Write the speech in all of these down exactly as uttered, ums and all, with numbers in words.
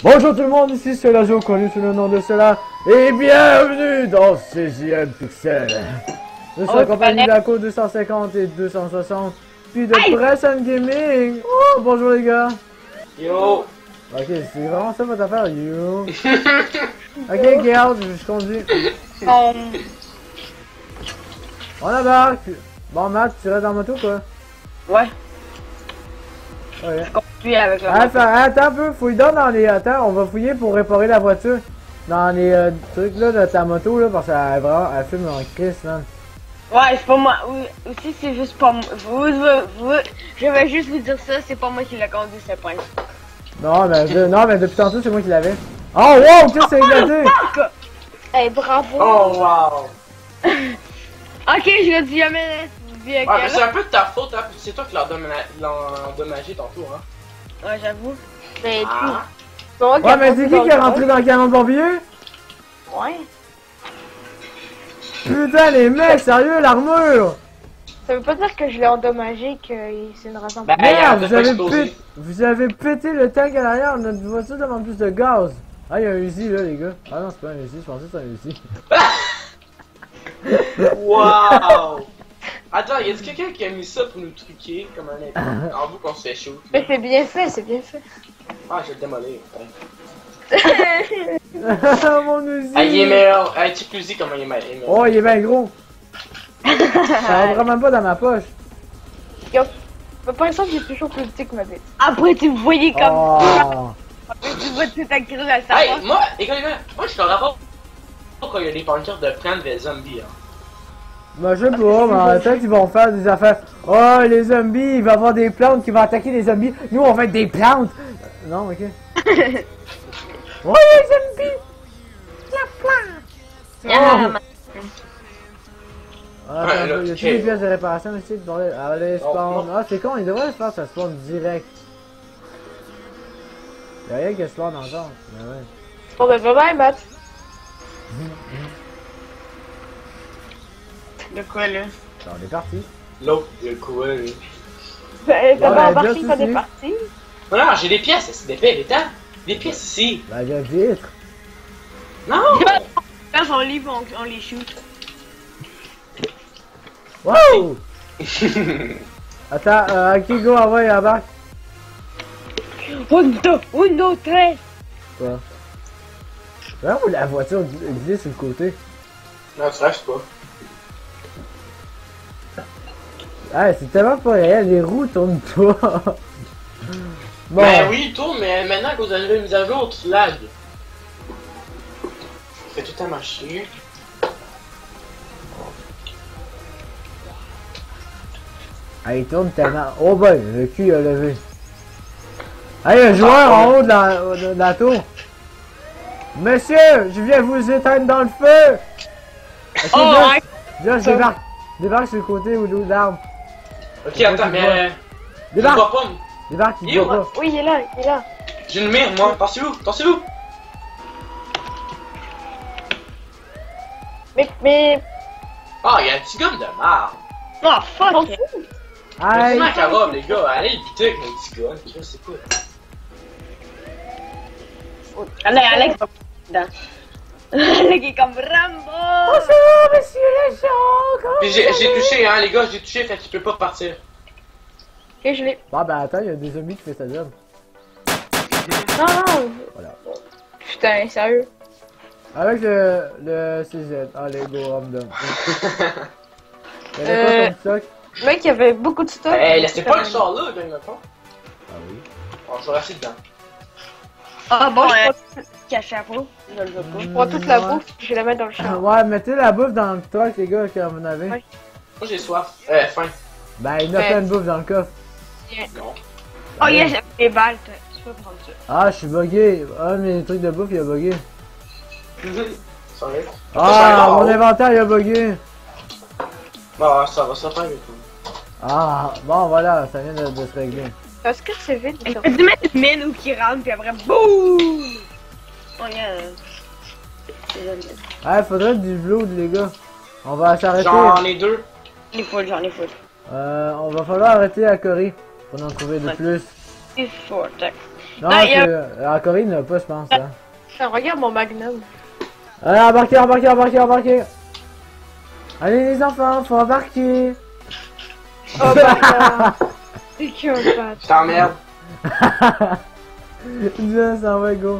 Bonjour tout le monde, ici c'est Lazo, connu sous le nom de cela, et bienvenue dans seizième Pixel. Nous sommes accompagnés d'Ako deux cent cinquante et deux cent soixante, puis de Press and Gaming. Oh, bonjour les gars. Yo. Ok, c'est vraiment ça votre affaire, yo. Ok, Geralt, je conduis. Um... On embarque. Bon, Matt, tu restes dans la moto quoi? Ouais. Ouais. Je conduis avec la Attends, attends un peu, fouille donc dans les... Attends, on va fouiller pour réparer la voiture. Dans les euh, trucs là de ta moto là, parce qu'elle vraiment, elle fume en crise, man. Ouais, c'est pas moi. Oui, aussi, c'est juste pas moi. Vous, vous, vous, je vais juste vous dire ça, c'est pas moi qui l'a conduit, c'est pas. Non, mais, de, non, mais depuis tantôt, c'est moi qui l'avais. Oh, wow, qu'est-ce que c'est éclaté? Eh, bravo! Oh, wow! Ok, je le dis jamais. Ouais, mais c'est un peu de ta faute, hein. C'est toi qui l'as endommagé tantôt, hein. Ouais, j'avoue. Mais Ah. puis, Ouais, mais c'est qui qui est rentré dans le camion de pompier? Ouais. Putain, les mecs, sérieux, l'armure! Ça veut pas dire que je l'ai endommagé, que c'est une raison. Ben, Merde, hey, vous avez, explosé. pété, vous avez pété le tank à l'arrière, notre voiture demande plus de gaz. Ah, il y a un Uzi là, les gars. Ah non, c'est pas un Uzi, je pensais que c'était un Uzi. Wow! Attends, y a quelqu'un qui a mis ça pour nous truquer comme un impôt? En vous qu'on se fait chaud. Mais c'est bien fait, c'est bien fait. Ah, je vais le démolir. Ouais. Mon Uzi! Ah, il est meilleur. Ah, check l'Uzi comment il est meilleur. Oh, il est bien gros. Ça rentre même pas dans ma poche. Yo, pour l'instant, j'ai toujours plus petit que ma bête. Après, tu me voyais comme. Oh. Après, tu vois, tu t'as cru à Hey, savoir. moi, les gars, les gars, moi je te rappelle quand il y a des pancartes de prendre des zombies, hein. Bah, je sais pas, mais en même temps qu'ils vont faire des affaires. Oh, les zombies, il va y avoir des plantes qui vont attaquer les zombies. Nous, on va être des plantes. Non, ok. Oh, les zombies! La plante! Oh. Ah, Ouais, attends, là, il y a ok. toutes les pièces de réparation ici, bordel. Allez, Non, spawn. non. Ah, c'est con, il devrait se faire, ça spawn direct. Y'a rien qui spawn encore. Mais ouais. C'est pour de vrai, Matt. De quoi, là? Bon, on est parti. L'autre, il a quoi, lui? T'as pas ben, embarqué just quand t'es ici. parti? Non, non, j'ai des pièces, c'est des paix, des temps. Des pièces ici. Bah, il y a vitre. Non! Quand on livre, on, on les shoot. Wow! Attends, euh, ok, go, envoie, embarque. Un, deux, un, deux, treize. Quoi? Là où la voiture glisse sur le côté. Non, tu restes pas. Ah, c'est tellement pas réel, les roues tournent pas. Bon. Ben oui, il tourne, mais maintenant, à cause de la mise à jour, tu lag. Fait tout à marcher. Ah, il tourne tellement. Oh boy, le cul a levé. Ah, il y a un joueur en haut de la, de la tour. Monsieur, je viens vous éteindre dans le feu. Ok, Oh, Josh, ouais. Josh, débarque. Débarque sur le côté où l'eau d'arbre. Ok, attends, mais. Euh, je Débarque. vois pas. Débarque, il Il est voit où, pas. Oui, il est là, il est là. J'ai une mire, moi. T'en-tu-où? T'en-tu-où? Mais, mais, Ah, il y a un petit gomme de marde. Oh, fuck! t'en C'est Aïe. ma carotte, les gars. Allez, le buter avec mon petit gun. Je sais pas. Allez, Alex, va dedans. Alex est comme Rambo! Bonjour, monsieur le chat. Puis j'ai j'ai touché, hein, les gars, j'ai touché, fait qu'il peut pas partir. Ok, je l'ai. Bon, ben attends, il y a des zombies qui fait sa job. Non, non. Voilà. Putain, sérieux. Avec le, le C Z. Allez, go, homme d'homme. Il y avait Euh. quoi comme stock? Le mec, il y avait beaucoup de stock. Hey, laissez pas le char là, gang, maintenant. Ah oui. Bon, je vais rester dedans. Ah bon, je euh, prends- cache à peau. Je le veux pas. Je prends toute la Ouais. bouffe, je vais la mettre dans le char. Ouais, mettez la bouffe dans le truck, les gars, quand vous en avez. Ouais. Moi, j'ai soif. Euh, faim. Ben, il y en a Ouais. plein de bouffe dans le coffre. Non. Oh, yes, j'ai des balles, toi. Tu peux prendre ça. Ah, je suis bugué. Un de mes trucs de bouffe, il a bugué. Sorry. Ah, mon inventaire, il a bugué. Bon, ça va, ça va et tout. Ah, bon, voilà, ça vient de, de se régler. Est-ce que c'est vite? Tu peux mettre une mine ou qui rentre, puis après, boum! Oh, yeah. Ah, faudrait du blood, les gars. On va s'arrêter. J'en ai deux. J'en ai full, j'en ai full. Euh, on va falloir arrêter à Cory pour en trouver de Ouais. plus. C'est fort. Non, Ah, il y a- c'est- la Corée n'a pas, je pense. Hein. Tiens, regarde mon magnum. Allez, embarquez, embarquez, embarquez, embarquez. Allez, les enfants, faut embarquer. Oh bâtard. C'est qui un bâtard? Je t'emmerde. Dieu, ça va, go.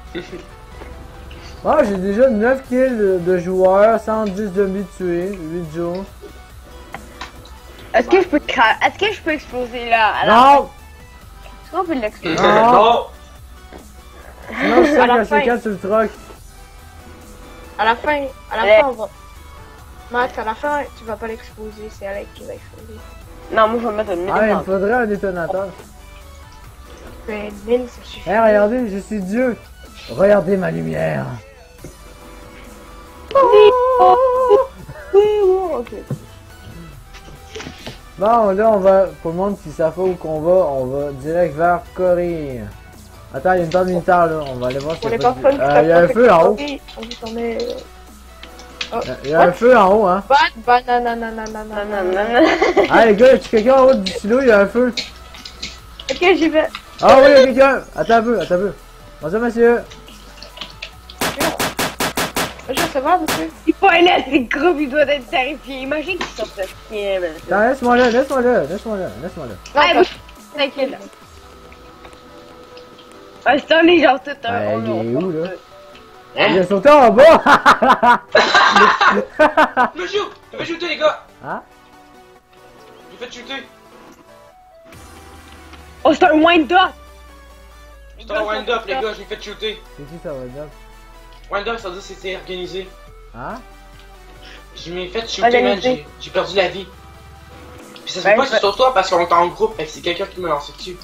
Oh, j'ai déjà neuf kills de, de joueurs, cent dix zombies tués, huit jours. Est-ce que je peux cra... Est-ce que je peux exploser là? à la- Non! Est-ce qu'on peut l'exploser? Non. Non. Sinon, je sais À la que fin. c'est quand sur le truck. À la fin, à la Ouais. fin, on va. Max, à la fin, tu vas pas l'exploser, c'est Alec qui va exploser. Non, moi je vais mettre une Ah, il me minute. faudrait un détonateur. Mais une mine, ça suffit. Eh, regardez, je suis Dieu. Regardez ma lumière. Ok. Bon, là, on va, pour le monde qui savent pas où qu'on va, on va direct vers Corée. Attends, il y a une tente militaire, là. On va aller voir si Pour y a les pas de- personnes qui Euh, savent il y a pas un feu en haut. exploser, on dit qu'on est. Il y a un feu en haut, hein. Bad banana Non, non, nanana. non, non. Ah, les gars, y a quelqu'un en haut du silo, il y a un feu. Ok, j'y vais. Ah oui, il y a quelqu'un. Attends un peu, attends un peu. Bonjour, monsieur. Je sais pas, monsieur. C'est pas un être, c'est gros, il doit être terrifié. Imagine qu'il sort de chien, man. Attends, laisse-moi là, laisse-moi là, laisse-moi là, laisse-moi là. Ah, Non, vous- T'inquiète. Ah, c'est un les gens tout un. Ouais, on- il est on- où, là? Hein? Il est sauté en bas. Il me shoot! Il me shooter, les gars! Hein? J'ai fait shooter! Oh, c'est un wind-up! C'est un wind-up, les gars, j'ai fait shooter! C'est qui ça, Wind-Up? Wind-up, ça veut dire que c'était organisé. Hein? Je m'ai fait shooter, man, Organisé. j'ai j'ai perdu la vie. Puis ça se Ouais, fait pas que je- c'est sur toi parce qu'on est en groupe, fait que c'est quelqu'un qui m'a lancé dessus.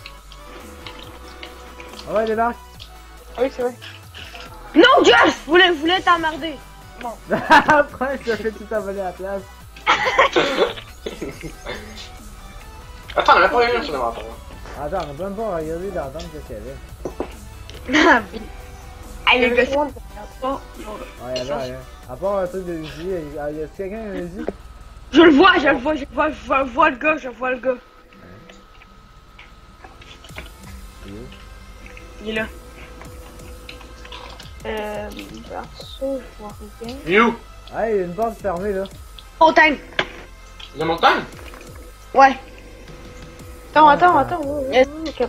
Ah ouais, débarque. Ah oui, c'est vrai. Non, Josh! Vous voulez, vous voulez t'emmerder? Après, je te fais tout envoler à la place. Attends, on a pas rien sur l'inventaire. Attends, on peut même pas regarder d'entendre ce qu'il y avait. Ah, les gars, Tout le monde- oh, Ouais, y'avait rien. À part un truc de Uzi, y a, y a quelqu'un qui a un Uzi? je le vois, je le vois, je le vois, je vois, je vois le gars, je vois le gars. Il est où? Il est là. Euh. Perso, je vois rien. You! Ah, il y a une porte fermée là. Montagne! La montagne? Ouais. Attends, attends, attends. ouais, ouais, Yes. ouais, ok.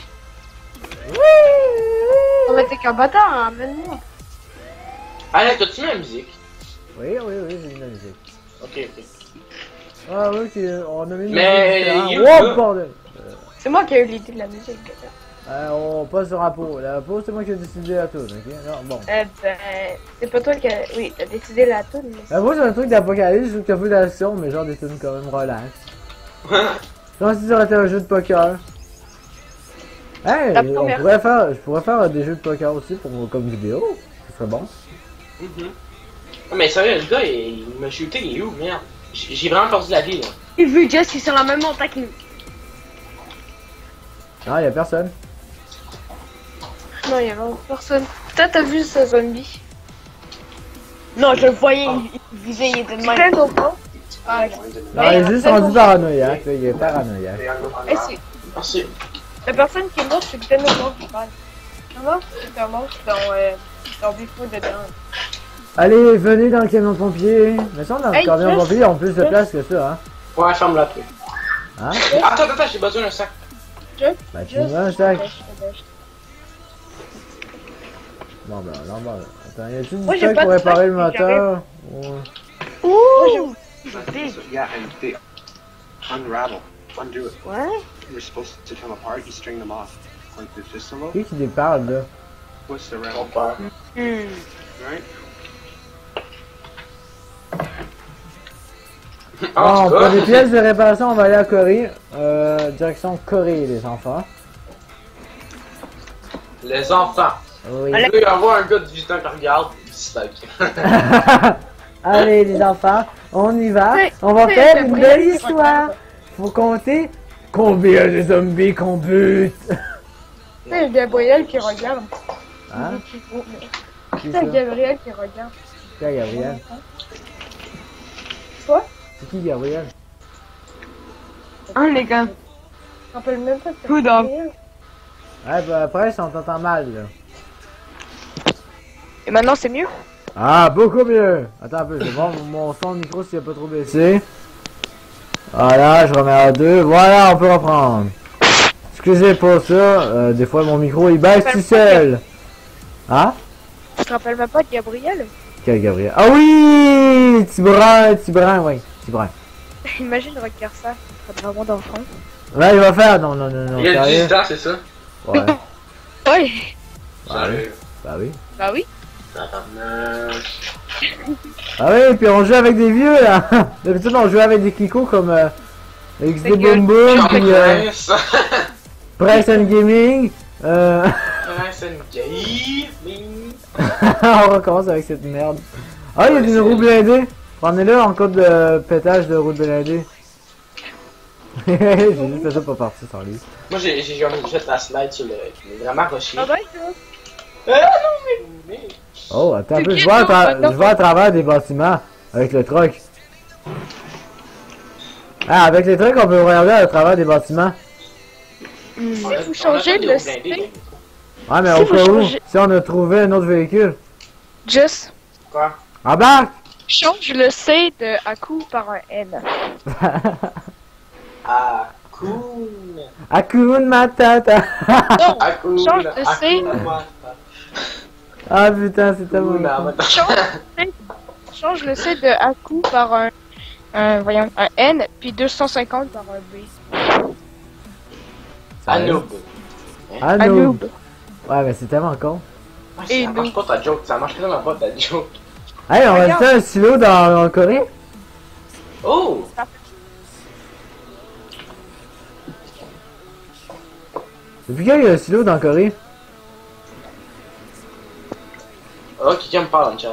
On va être qu'un bâtard, hein, amène-moi. Allez, t'as-tu mis la musique? Oui, oui, oui, j'ai mis la musique. Ok, ok. Ah oui, ok, on a mis une Mais, musique. you, Oh, là. bordel! C'est moi qui ai eu l'idée de la musique. Euh, on passe sur la peau. La peau, c'est moi qui ai décidé la toune, ok? Non, bon. Eh ben, c'est pas toi qui a... Oui, t'as décidé la toune, mais... La peau, c'est un truc d'apocalypse, je trouve qu'il y a peu d'action, mais genre des tunes quand même relax. Je pense que ça aurait été un jeu de poker. Hey, La on première. pourrait faire, je pourrais faire des jeux de poker aussi pour, comme vidéo. Ce serait bon. Mhm. Ah, mais sérieux, le gars, il, il m'a shooté, il est où, merde? J'ai j'ai vraiment perdu la vie, là. J'ai vu Jess, il est sur la même montagne que nous. Non, y'a personne. Non, il y a vraiment personne. Toi, t'as vu ce zombie? Non, je le voyais, il, il visait, il était de Tu même. plaides ou pas? Ah, ok. Non, Mais il est juste après, rendu bon. paranoïaque, là, il est paranoïaque. Eh, c'est... Merci. La personne qui est morte, c'est Glenn O'More qui parle. Le mort, c'est un monstre dans, euh, dans Bigfoot dedans. Allez, venez dans le camion de pompier. Mais ça, dans le Hey, camion de Just- pompier, ils ont plus de place que ça, hein. Ouais, ferme-la, toi. Hein? Attends, attends, j'ai besoin d'un sac. Bah, tu me mets un sac. Dèche, dèche. Bon, ben, là, bon, attends, y a-tu du Moi, j'ai stock pas pour de sac, réparer le mais moteur? Ouais. Ouh! So, yeah, and they unravel, undo it. Ouais? They're supposed to come apart. You string them off like the fistula, Qui qui les parle, là? twist Mon around, père. Hmm. right? En Bon, tout pour cas, les pièces de réparation, on va aller à Corée. Euh, direction Corée, les enfants. les enfants. Oui. Il peut y avoir un gars de dix-huit ans qui regarde, il se stack. Allez, les enfants, on y va. C'est- On va c'est faire le une bruit belle qui histoire. regarde. Faut compter combien de zombies qu'on bute. C'est Gabriel qui regarde. Hein? Qui ça? C'est Gabriel qui regarde. C'est qui, Gabriel? Quoi? C'est qui, Gabriel? Hein, les gars. Je me rappelle même pas de Good dog. Gabriel. Ouais, bah après, on t'entend mal, là. Et maintenant, c'est mieux? Ah, beaucoup mieux. Attends un peu, je vais voir mon son de micro s'il a pas trop baissé. Voilà, je remets à deux. Voilà, on peut reprendre. Excusez pour ça, euh, des fois mon micro il baisse tout seul. Hein? Tu te rappelles même pas de Gabriel? Quel Gabriel? Ah oui! Tibran, Tibran, oui, Tibran. Imagine, regarde ça. Pas vraiment d'enfant. Là, il va faire. Non, non, non, non. Il y a sérieux? dix ans, c'est ça? Ouais. Oui. Sérieux? Bah oui. Bah oui. Tabarnak. Ah oui, puis on joue avec des vieux là. D'habitude, on joue avec des kikos comme euh, X D Boom Boom, Genre puis euh, Prince. Price and Gaming. Euh... Prince and Gaming. on recommence avec cette merde. Ah, il y a Ouais, une c'est- roue blindée. Prenez-le en cas de pétage de roue blindée. J'ai juste fait ça pour partir sans lui. Moi, j'ai j'ai jamais fait la slide sur le. qui est vraiment rocher. Ah ouais, tu vois. Ah non, mais. mais... Oh, attends un peu, C'est je vois, à bien, tra- non, je vois à travers des bâtiments avec le truck. Ah, avec les trucks, on peut regarder à travers des bâtiments. On a- Si on a vous changez fait le des hauts style, blindés, Ouais, mais Si au vous cas où, changez- si on a trouvé un autre véhicule. Just Quoi? Embarque! change le C de Aku par un N. Ah, cool. Hakuna Matata! Non, Ah, cool. change le C. Ah putain, c'est tellement Cool, con. mais Change, change le C de Aku par un, un, voyons, un N, puis deux cent cinquante par un B. Anoub. Anoub. Anoub. Ouais, mais c'est tellement con. Ouais, Et ça marche nous. pas ta joke, ça marche vraiment pas ta joke. Hey, on va Regarde. acheter un stylo dans, en Corée? Oh! Depuis quand il y a un stylo dans Corée? Oh, quelqu'un me parle dans le chat.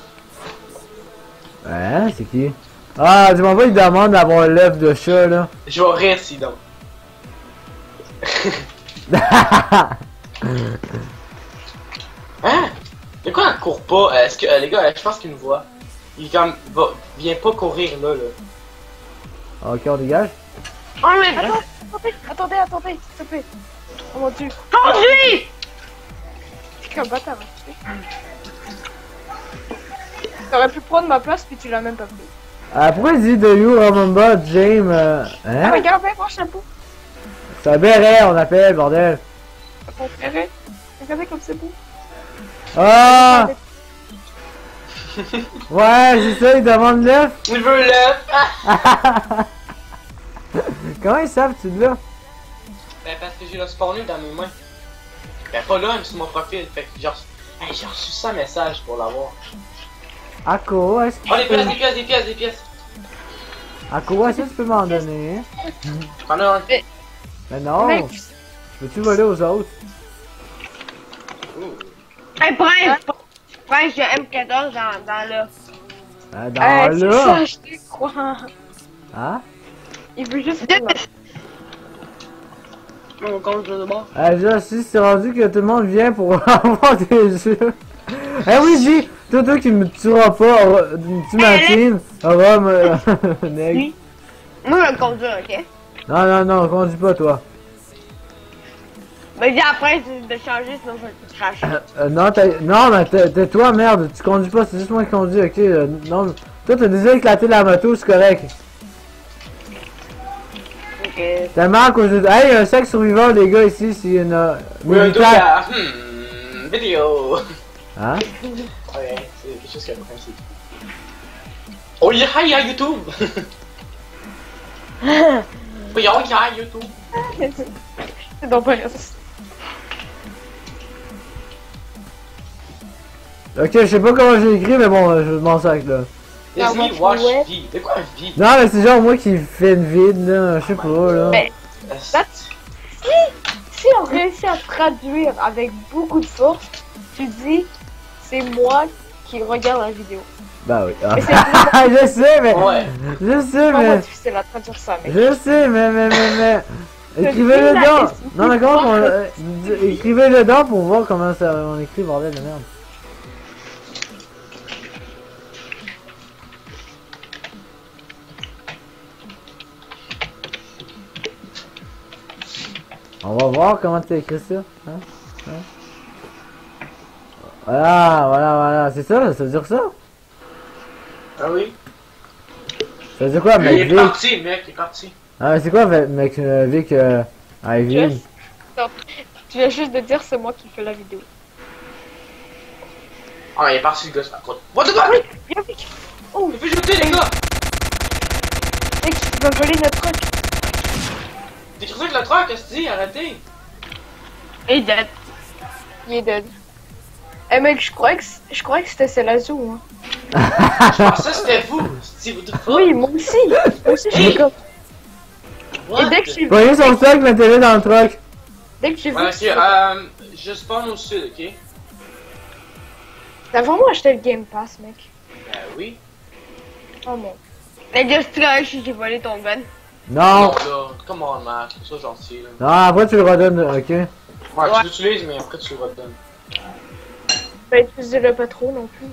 Ouais, c'est qui? Ah, dis-moi pas, il demande d'avoir l'œuf de chat, là. Je vais rire si donc. Hein? De quoi on court pas? Euh, Est-ce que, euh, les gars, euh, je pense qu'il nous voit. Il comme, va, vient pas courir là, là. Ok, on dégage. Oh, mais Attends, attendez, attendez, attendez, s'il te plaît. Oh mon dieu. conduis! C'est qu'un bâtard. tu sais. T'aurais pu prendre ma place, puis tu l'as même pas pris. Ah, pourquoi il dit de you remember James? Euh, Ah, hein? regarde, fais mon chapeau. C'est un béret, on appelle, bordel. Regardez, regardez comme c'est beau. Ah! Ouais, c'est ça, il demande l'œuf. Il veut l'œuf! Comment ils savent, tu là? Ben, parce que j'ai le spawné dans mes mains. Ben, pas là, mais sur mon profil. Fait que, genre, hey, j'ai reçu cent messages pour l'avoir. À quoi est-ce que Oh, des tu peux... pièces, des pièces, des pièces, des pièces! À quoi est-ce que tu peux m'en donner? J'en ai un. Mais non! Mec, Peux-tu voler aux autres? Hey, Prince! Prince, j'ai M quatorze dans, dans le... Ah, dans euh, tu sais là! acheter quoi? Hein? Il veut juste prendre ma- Mon compte de bord. Ah, déjà, si c'est rendu que tout le monde vient pour avoir des jeux. Eh oui, J, toi, toi qui me tueras pas, aura- tu ma team, aura me... Neg. Oui. Moi, je le conduis, ok? Non, non, non, conduis pas, toi. Mais dis après de changer, sinon je vais te cracher. Euh, non, t'as- non, mais t'es t'es toi, merde, tu conduis pas, c'est juste moi qui conduis, ok? euh, non, toi, t'as déjà éclaté la moto, c'est correct. Ok. Tellement à cause de... Hey, un sac survivant, les gars, ici, c'est une... euh, Oui, un militaire. doigt. Hmm, vidéo. Hein? Ouais, c'est quelque chose qui a un principe. Oh yeah, hi, yeah, YouTube! Oh yeah, yeah, YouTube! C'est donc pas raciste. Ok, je sais pas comment j'ai écrit, mais bon, euh, je m'en sac, là. Ah, Disney moi, Watch ouais. V. De quoi V? Non, mais c'est genre moi qui fais une vide, là, je sais pas, là. Mais- Euh, That's- Si on réussit à traduire avec beaucoup de force, tu dis, c'est moi qui regarde la vidéo. Bah oui. Ah. Mais c'est je sais, mais... Ouais. Je sais, vraiment mais... difficile à traduire ça, mec. Je sais, mais, mais, mais, mais... Je Écrivez-le dis la dedans! question. Non, mais comment on... euh, d- Écrivez-le dedans pour voir comment ça... on écrit, bordel de merde. On va voir comment tu as écrit ça. Hein? Hein? Voilà, voilà, voilà. C'est ça, ça veut dire ça? Ah oui? Ça veut dire quoi, Il mec est Vic? parti, mec, il est parti. Ah, mais c'est quoi, mec euh, Vic euh, Ivy? Yes. Non, tu viens juste de dire c'est moi qui fais la vidéo. Ah, il est parti, le gars, c'est pas quoi. What the fuck? Viens Vic. Oh, Il fait jeter, les gars! mec, tu vas voler notre truc. T'es cru avec le truck, qu'est-ce que tu dis? Arrêtez! Et dead. Il est dead. Eh mec, je croyais que c- je croyais que c'était Celazo, hein. Je pensais que c'était vous! C'est vous de Oui, moi aussi. Moi aussi, je suis comme. What? Et dès que j'ai Voyez son stock, mettez-le dans le truck. dès que j'ai vu. Ouais, ok, euh, je spawn au sud, ok? T'as vraiment acheté le Game Pass, mec. Ben oui. Oh mon. Les gars, c'est correct si j'ai volé ton gun. Non. Non, là, come on, Mac, c'est ça gentil, là. Non, après tu le redonnes, ok? Ouais, Ouais. tu l'utilises, mais après tu le redonnes. Bah, utilisez-le pas trop non plus.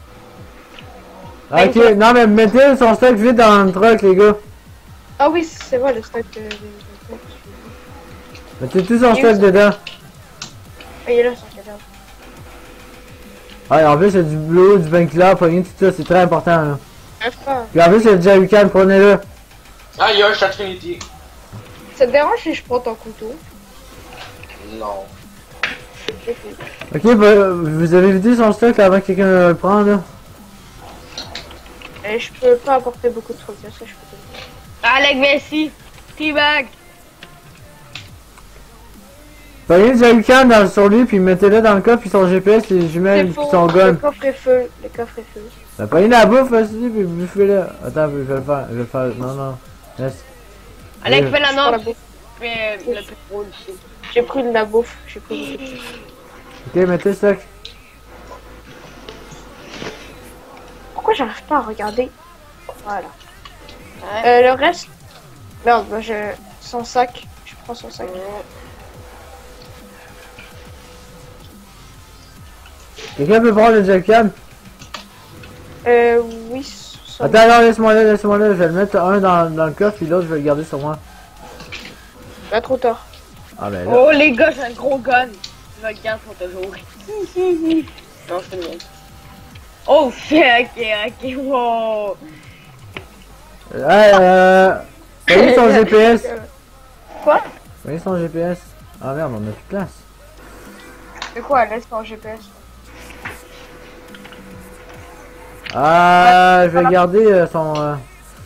Ok, non mais mettez son stock vite dans le truck, les gars. Ah oui, c'est vrai, le stock de. de- de- Mettez tout son stock dedans. Ah, il est là, son cadavre. Ah, en plus, il y a du bleu, du bain clair, pogné, tout ça, c'est très important, là. Bref, pas. Puis en plus, il y a du jerrycan, prenez-le. Ah, il y a un chat Trinity. Ça te dérange si je prends ton couteau? Non. Ok, bah, vous avez vidé son stock avant que quelqu'un le prenne, là. Et je peux pas apporter beaucoup de trucs, ça je peux te le dire. Alec, merci. T-bag. Prenez le jerrycan dans, sur lui, puis mettez-le dans le coffre, puis son G P S, les jumelles, C'est puis faux, son le gun. coffre est feu, le coffre est feu. Bah, prenez la bouffe aussi, puis bouffez-le. Attends, je vais le faire, je vais le faire. Non, non. Laisse. Alec, Euh, fais la Je prends la note. bouffe. Fais le pétrole ici. J'ai pris de la bouffe, j'ai pris de la bouffe. Ok, mettez le stock. Pourquoi j'arrive pas à regarder? Voilà. Ouais. Euh, le reste... Merde, bah, je... son sac. Je prends son sac. Quelqu'un peut prendre le jerrycan? Euh, oui, son... Attends, non, laisse-moi là, laisse-moi là. Je vais le mettre un dans, dans le coffre, puis l'autre, je vais le garder sur moi. Pas trop tard. Ah, ben là. Oh, les gars, j'ai un gros gun. Je le garde pour toujours. Non, c'est mien. Oh, shit, ok, ok, wow. Ouais, euh. Voyez son G P S. Quoi? Voyez son G P S. Ah merde, on a plus de place. C'est quoi? Laisse ton G P S. Ah, je vais garder euh, son. Euh...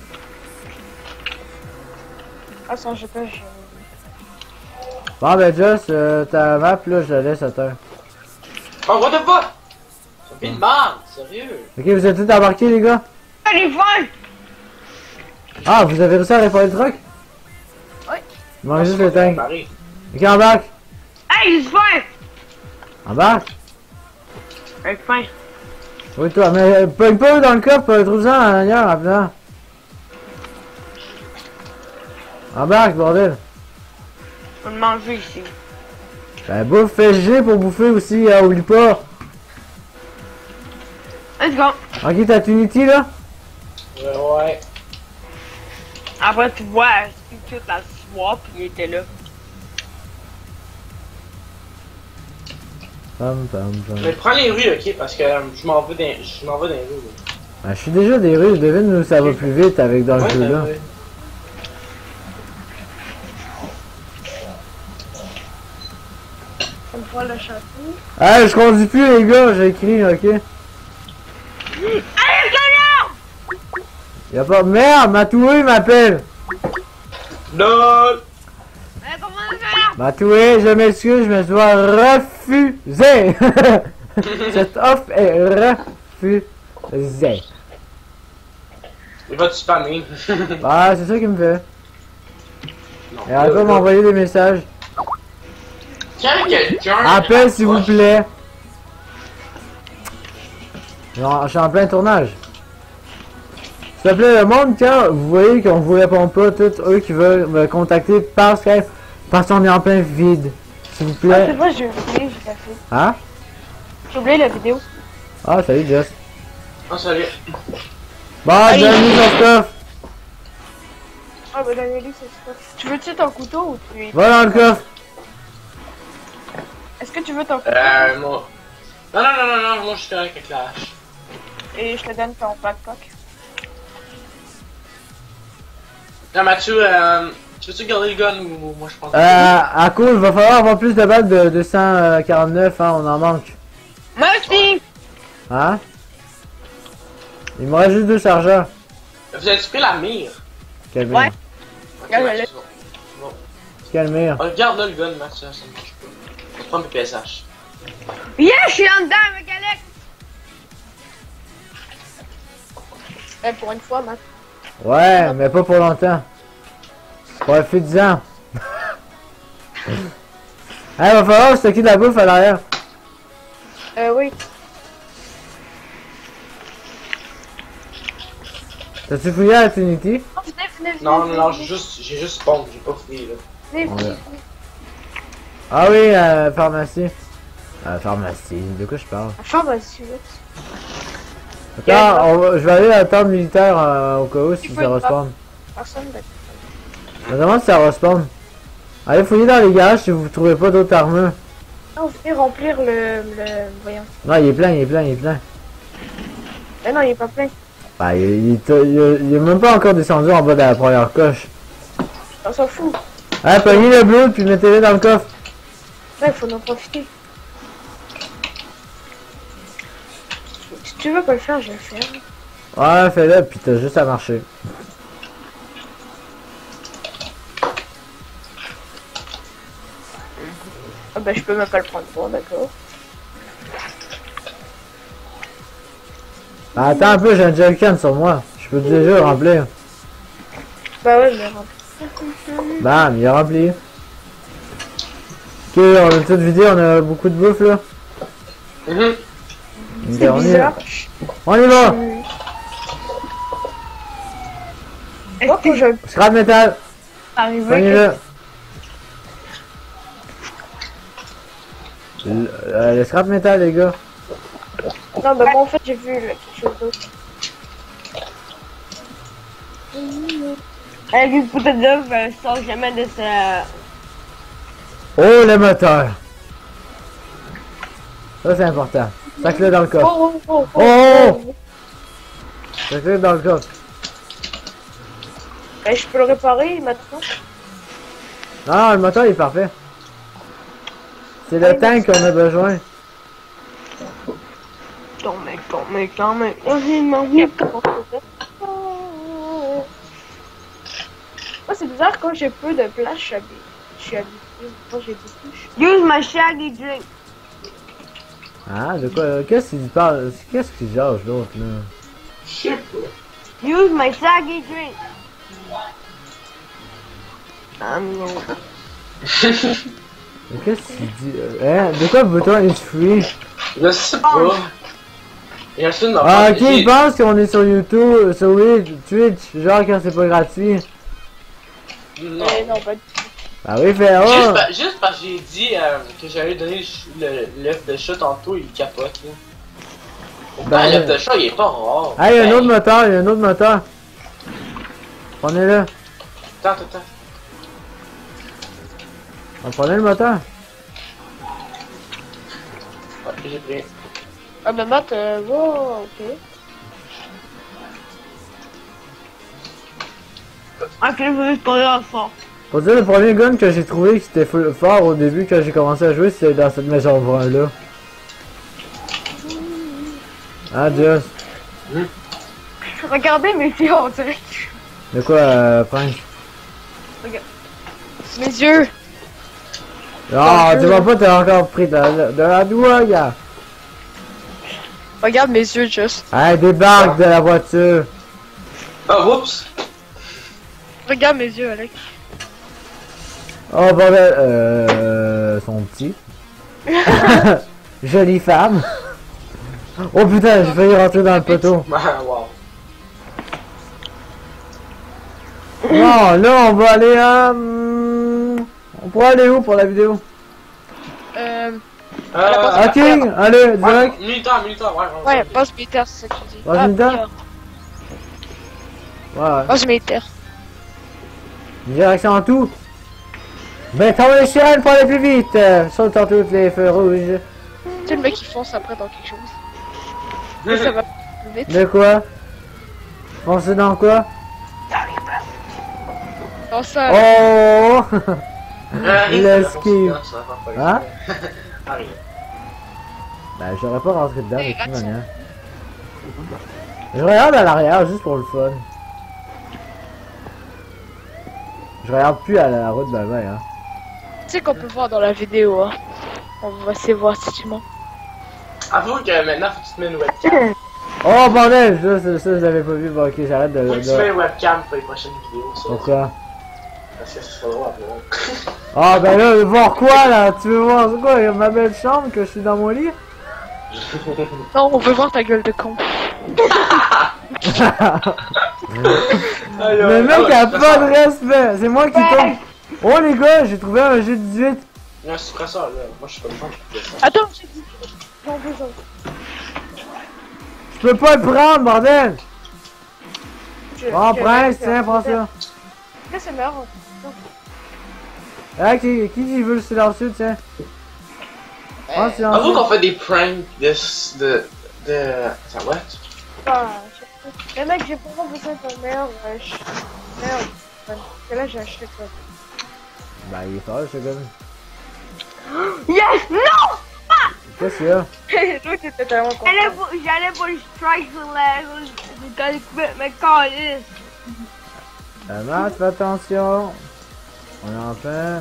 Ah, son G P S, je... Bon, ben, Joss, euh, ta map, là, je la laisse à terre. Oh, what the fuck? C'est une merde, sérieux. Ok, vous êtes tous embarqués, les gars? Allez, vol. Ah, vous avez réussi à réparer le truck? Ouais. Il manque juste le tank. Pareil. Ok, embarque! Hey, j'ai faim. Embarque! J'ai faim. Oui, toi, mais euh, pogne pas dans le coffre, euh, trouve ça en arrière, rapidement. Embarque, bordel! Je vais me manger ici. Ben, bouffe, fais G pour bouffer aussi, euh, oublie pas! Let's go. Ok, t'as Trinity, là? Euh, ouais. Après, tu vois, c'est toute la swap, il était là. Pam, pam, pam. Mais prends les rues, ok, parce que euh, je m'en vais dans, je m'en vais dans les rues. là. Ben, je suis déjà des rues, je devine où ça va plus vite avec dans le Ouais, jeu, ben, là. ouais. Ça me prend le chapeau. Ah, je conduis plus, les gars, j'ai écrit, ok? Allez, gagnant! Y'a pas. Merde, Matoué m'appelle! LOL! Allez, comment on va faire? Matoué, je m'excuse, je me dois refuser! Cette offre est refusée. Il va te spammer. Ah, c'est ça qui me fait. Non, Et arrête pas de m'envoyer des messages. Quand quelqu'un... Appel, s'il vous plaît. Non, je suis en plein tournage. S'il te plaît, le monde, quand vous voyez qu'on vous répond pas, tous eux qui veulent me contacter par Skype, parce qu'on est en plein vide. S'il vous Ah, c'est plaît. vrai, j'ai oublié, j'ai pas fait. Hein? J'ai oublié la vidéo. Ah, salut, Jess. Oh, salut. Bon, donne-nous son stuff. Ah, bah, Danieli, c'est ça. Tu veux-tu ton couteau ou tu... Va dans le coffre. Est-ce que tu veux ton Euh, moi. Non, non, non, non, non, moi je suis correct avec la hache. Et je te donne ton backpack. Non, Mathieu, euh, tu veux-tu garder le gun ou moi je pense Euh, à cause, il va falloir avoir plus de balles de deux cent quarante-neuf, hein, on en manque. Moi aussi! Hein? Il me reste juste deux chargeurs. Vous avez pris la mire? Quel mire? Ouais. Ok, Regarde, ouais, elle est- c'est bon. Bon. Quel mire? Oh, regarde là le gun, Mathieu, ça me marche pas. Je vais prendre mes P S H. Yeah, je suis en dedans avec Alex! Eh, pour une fois, Matt. Ouais, mais pas pour longtemps. Profite-en. Hey, va falloir stocker de la bouffe à l'arrière. Euh, oui. T'as-tu fouillé à la Trinity? Oh, venez, venez, venez. Non, non, venez, non, venez, j'ai juste, j'ai juste spawn, j'ai pas fouillé là. venez, Ouais. venez, venez. Ah oui, euh, pharmacie. Euh, pharmacie, de quoi je parle? La pharmacie, là. Attends, on va- je vais aller à la tente militaire euh, au cas où si Il faut ça une respawn. Personne d'accord. Je me demande si ça respawn. Allez fouiller dans les garages si vous trouvez pas d'autres armures. Non, venez remplir le, le... Voyons. Non, il est plein, il est plein, il est plein. Mais non, il est pas plein. Bah, il, il, est- il est- il est même pas encore descendu en bas de la première coche. On s'en fout. Allez, pognez le bleu puis mettez-le dans le coffre. Là, il faut en profiter. Si tu veux pas le faire, je vais le faire. Ouais, fais-le puis t'as juste à marcher. Ah bah, je peux même pas le prendre. Bon, d'accord. Ah, attends un peu, j'ai un jerrycan sur moi. Je peux déjà le remplir. Bah ouais, mais remplis. Bam, il est rempli. Ok, on a tout vidé, on a beaucoup de bouffe là. Mhm. Ok, C'est on y bizarre. va. On y va. Est-ce que je peux Scrap métal. arriver? Prenez-le. Le, euh, le scrap métal, les gars. Non, bah moi en fait j'ai vu là, quelque chose d'autre. Avec une putain d'œuf, elle sort jamais de sa... Oh, le moteur. Ça, c'est important. Sac-le dans le coffre. Oh, oh, oh, oh, Oh! oh. Sac-le dans le coffre. Eh, je peux le réparer maintenant? Non, non, le moteur il est parfait. C'est le Allez, tank qu'on a besoin. Quand même, quand même, quand même. Oh, j'ai demandé. Moi c'est bizarre quand j'ai peu de place, je suis habitué. Je suis habitué. Quand j'ai des touches. Use my shaggy drink. Ah, de quoi? Qu'est-ce qu'il parle? Qu'est-ce qu'il jase l'autre là? Je sais pas. Use my shaggy drink. I'm gonna... Mais qu'est-ce qu'il dit? Euh, Hein? De quoi le bouton is free? Je sais pas. Il y a une Ah, ok, il pense qu'on est sur YouTube, sur Twitch, genre quand c'est pas gratuit. Non. Eh non, pas du tout. Ah oui, fait Juste, oh! pa- juste parce que j'ai dit euh, que j'allais donner le- l'œuf de chat tantôt, il capote là. Ben, Ben, l'œuf de chat il est pas rare. Ah, il y a un Ben, autre moteur, il y a un autre moteur. Prenez-le. Attends, attends, attends. On prenait le moteur. Ouais, j'ai pris. Ah bah Matt, euh, wow, ok. Ok, je vais juste parler à fort. Pour dire, le premier gun que j'ai trouvé qui était full- fort au début quand j'ai commencé à jouer, c'était dans cette maison brun là. Ah, Dieu. Regardez mes yeux, on dirait que... De quoi, euh, Prince? Mes yeux! Ah, tu vois pas, t'as encore pris de la, de la doigt, gars. Regarde mes yeux, juste. Allez, débarque de la voiture. Ah, oups! Regarde mes yeux, Alex. Oh, bordel, euh, sont petits. Jolie femme. Oh putain, j'ai failli rentrer dans le poteau. Ah, wow. Non, là, on va aller à... hum, on pourra aller où pour la vidéo? Euh... Euh, Ok, allez, direct. ouais, militaire, militaire, ouais. on Ouais, va- base militaire, c'est ça que tu dis. Base Ah, militaire? militaire. Ouais, Base militaire. direction en tout. Mettons les chaînes pour aller plus vite. euh, Sautant toutes les feux rouges. Tu sais, le mec qui fonce après dans quelque chose. Et ça va plus vite. De quoi? On sait dans quoi? Dans ça. Oh! Arrive, Le ça va ski. pas, ça va pas, Hein? Arrive. Ben, j'aurais pas rentré dedans de toute manière. Je regarde à l'arrière juste pour le fun. Je regarde plus à la route ben ben, hein. Tu sais qu'on peut voir dans la vidéo, hein. On va essayer de voir si tu mens. Avoue que maintenant, faut que tu te mets une webcam. Oh bordel! Ça, ça, ça je l'avais pas vu. Bon, ok, j'arrête de... Faut que tu de... mets une webcam pour les prochaines vidéos. Ça. Pourquoi? Parce que ça serait drôle à voir. Ah ben là, voir quoi là? Tu veux voir c'est quoi? Ma belle chambre que je suis dans mon lit? Non, on veut voir ta gueule de con. Le mec a pas de respect, c'est moi qui tombe. Oh les gars, j'ai trouvé un jeu dix-huit. Il y a un suppresseur là. Moi, je suis pas le temps de ça. Attends, j'ai dit. J'en veux, j'en veux. Je peux pas le prendre, bordel. Je- Oh je- prince, je- tiens, prends ça. Là, c'est meurt. Ah, qui, qui qui veut le silencieux, tiens. Oh, Avoue silencieux. qu'on fait des pranks de. de. de. Ça what? Ah, je- Le mec, j'ai pas besoin de merde. euh, je- Merde. Parce que là, j'ai acheté quoi. Bah, il est fort, ce gars. Yes! Non! Qu'est-ce qu'il y a? Toi, t'étais tellement content. J'allais pour, j'allais pour le strike sur la route. J'ai quand même mais calisse. Euh, Matt, fais attention. On est enfin.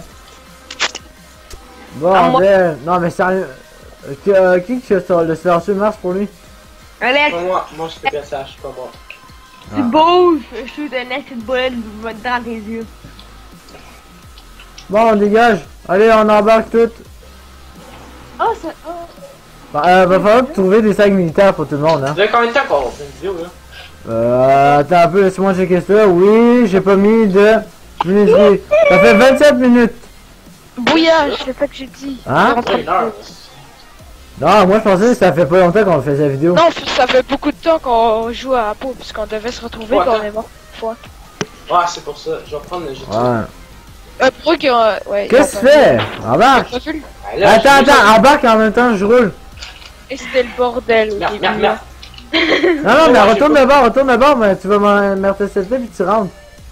Bordel. Non, mais sérieux. Euh, qui, euh, qui que ça, le silencieux marche pour lui? Alex, Pas moi. Moi, je fais que ça, je suis pas moi. tu bouges. Je suis un esti de boulette dans tes yeux. Bon, on dégage. Allez, on embarque tout. Oh, c'est. Oh. Bah, euh, va falloir trouver des sacs militaires pour tout le monde, hein. Ça fait combien de temps qu'on fait une vidéo là? Euh, attends un peu, laisse-moi checker ça. Oui, j'ai pas mis de minutes. Ça fait vingt-sept minutes. Bouillage, c'est ça que j'ai dit. Hein? On est en train Ouais, de- une heure. Non, moi je pensais que ça fait pas longtemps qu'on faisait la vidéo. Non, ça fait beaucoup de temps qu'on joue à Apo, puisqu'on devait se retrouver Ouais, quand on attends. est mort. Fois. Ouais, c'est pour ça. Je vais prendre le G T. Ouais. Euh, pour eux qui ont. euh, Ouais. Qu'est-ce que tu ils ont fais? pas Embarque. vu. T'as vu? Ah, là, Attends, j'ai- attends, embarque en même temps, je roule. Et c'était le bordel au Merde, début. merde, merde. Non, non, mais retourne d'abord, retourne d'abord, mais tu vas m'intercepter puis tu rentres.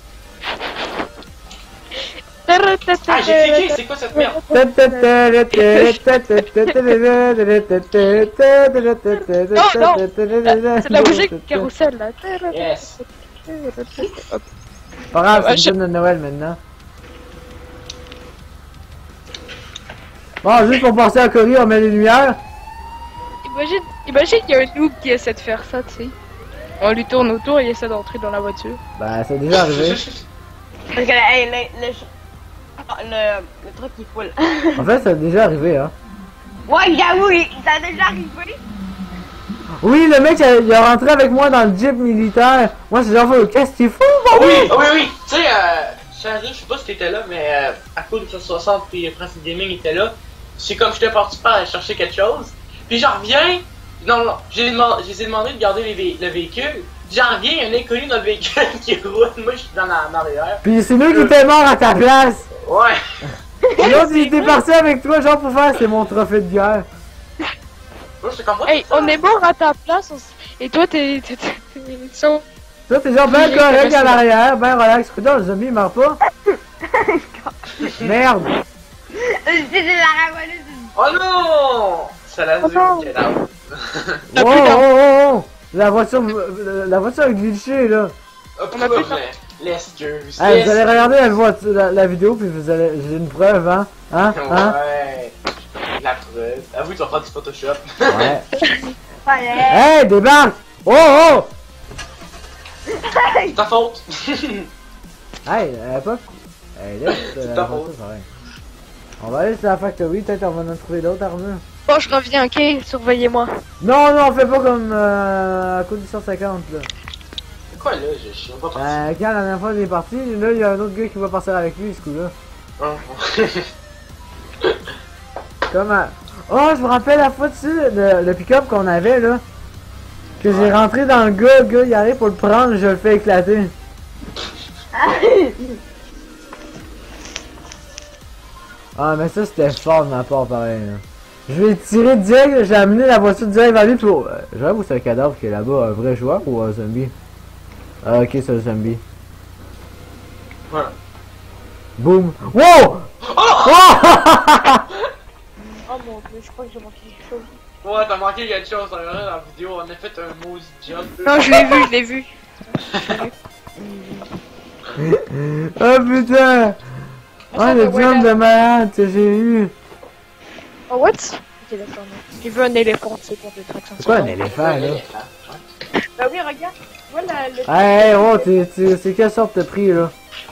Ah, j'ai cliqué, c'est quoi cette merde? C'est de la musique carousel là. Yes. Pas grave, Ouais, c'est je- une de Noël maintenant. Bon, juste pour passer à Cory, on met les lumières. Imagine, imagine qu'il y a un noob qui essaie de faire ça, tu sais. On lui tourne autour et il essaie d'entrer dans la voiture. Bah, c'est déjà arrivé. Parce que hey, le, le, ah, le, le truc il full. En fait, c'est déjà arrivé, hein. Ouais, j'avoue, il- ça a déjà arrivé. Oui, le mec, il est rentré avec moi dans le jeep militaire. Moi, c'est genre, qu'est-ce que tu fous, Ah bon? oui, oui, oui. Tu sais, euh, Charlie, je sais pas si t'étais là, mais euh, à cause de trois cent soixante puis Principe Gaming était là. C'est comme j'étais parti par aller chercher quelque chose. Puis j'en reviens. Non, non, j'ai demandé, j'ai demandé de garder les vé- le véhicule. J'en reviens, il y a un inconnu dans le véhicule qui roule. Moi, je suis dans la- en arrière. Puis c'est nous qui était mort à ta place. Ouais. L'autre, il était parti avec toi, genre, pour faire, c'est mon trophée de guerre. Moi, je comprends. Hey, on est mort à ta place on s- et toi t'es. t'es- t'es- t'es- so- Toi, t'es genre ben Oui, correct c'est à ça. l'arrière, ben relax. Putain, le zombie, il meurt pas. Merde. C'était la ravalée du. Oh non! Ça l'a Oh vu, non. get out. On a Oh, plus oh, d'armes. oh, oh. La voiture, la voiture a glitché, là. Oh, On a plus pourquoi l'excuse? Hey, vous allez regarder la, voiture, la, la vidéo, puis vous allez, j'ai une preuve, hein. Hein, hein. Ouais. La preuve. Avoue, tu vas faire du Photoshop. Ouais. Ouais. Hey, débarque. Oh, oh. C'est ta faute. Hey, elle a pas... Hey, là, c'est ta la faute. voiture, pareil. On va aller sur la factory, peut-être on va en trouver d'autres armures. Bon, je reviens, ok? Surveillez-moi. Non, non, on fait pas comme euh, à coup du cent cinquante, là. C'est quoi là? Je je suis pas parti. Euh, quand la dernière fois il est parti, là, il y a un autre gars qui va partir avec lui, ce coup-là. Oh. Comme à... Oh, je me rappelle la fois dessus, le, le pick-up qu'on avait, là. Que j'ai rentré dans le gars, le gars, il arrive pour le prendre, je le fais éclater. Ah, mais ça, c'était fort de ma part, pareil. Là. Je vais tirer direct, j'ai amené la voiture direct vers lui pour... Euh, J'avoue, c'est un cadavre qui est là-bas, un vrai joueur ou un zombie? Ah, ok, c'est un zombie. Voilà. Boum! Wow! Oh! Oh! Oh mon dieu, je crois que j'ai manqué quelque chose. Ouais, t'as manqué quelque chose, dans la vidéo, on a fait un maudit jump. Non, je l'ai vu, je l'ai vu. Oh putain! Oh, le jump de malade que j'ai eu! Oh, what? Ok, d'accord, non. J'ai vu un éléphant, c'est pour des tractions. C'est quoi un éléphant, là? Bah oui, regarde. Voilà le. Hey, hey, oh, t'es- t'es- c'est quelle sorte de prix, là?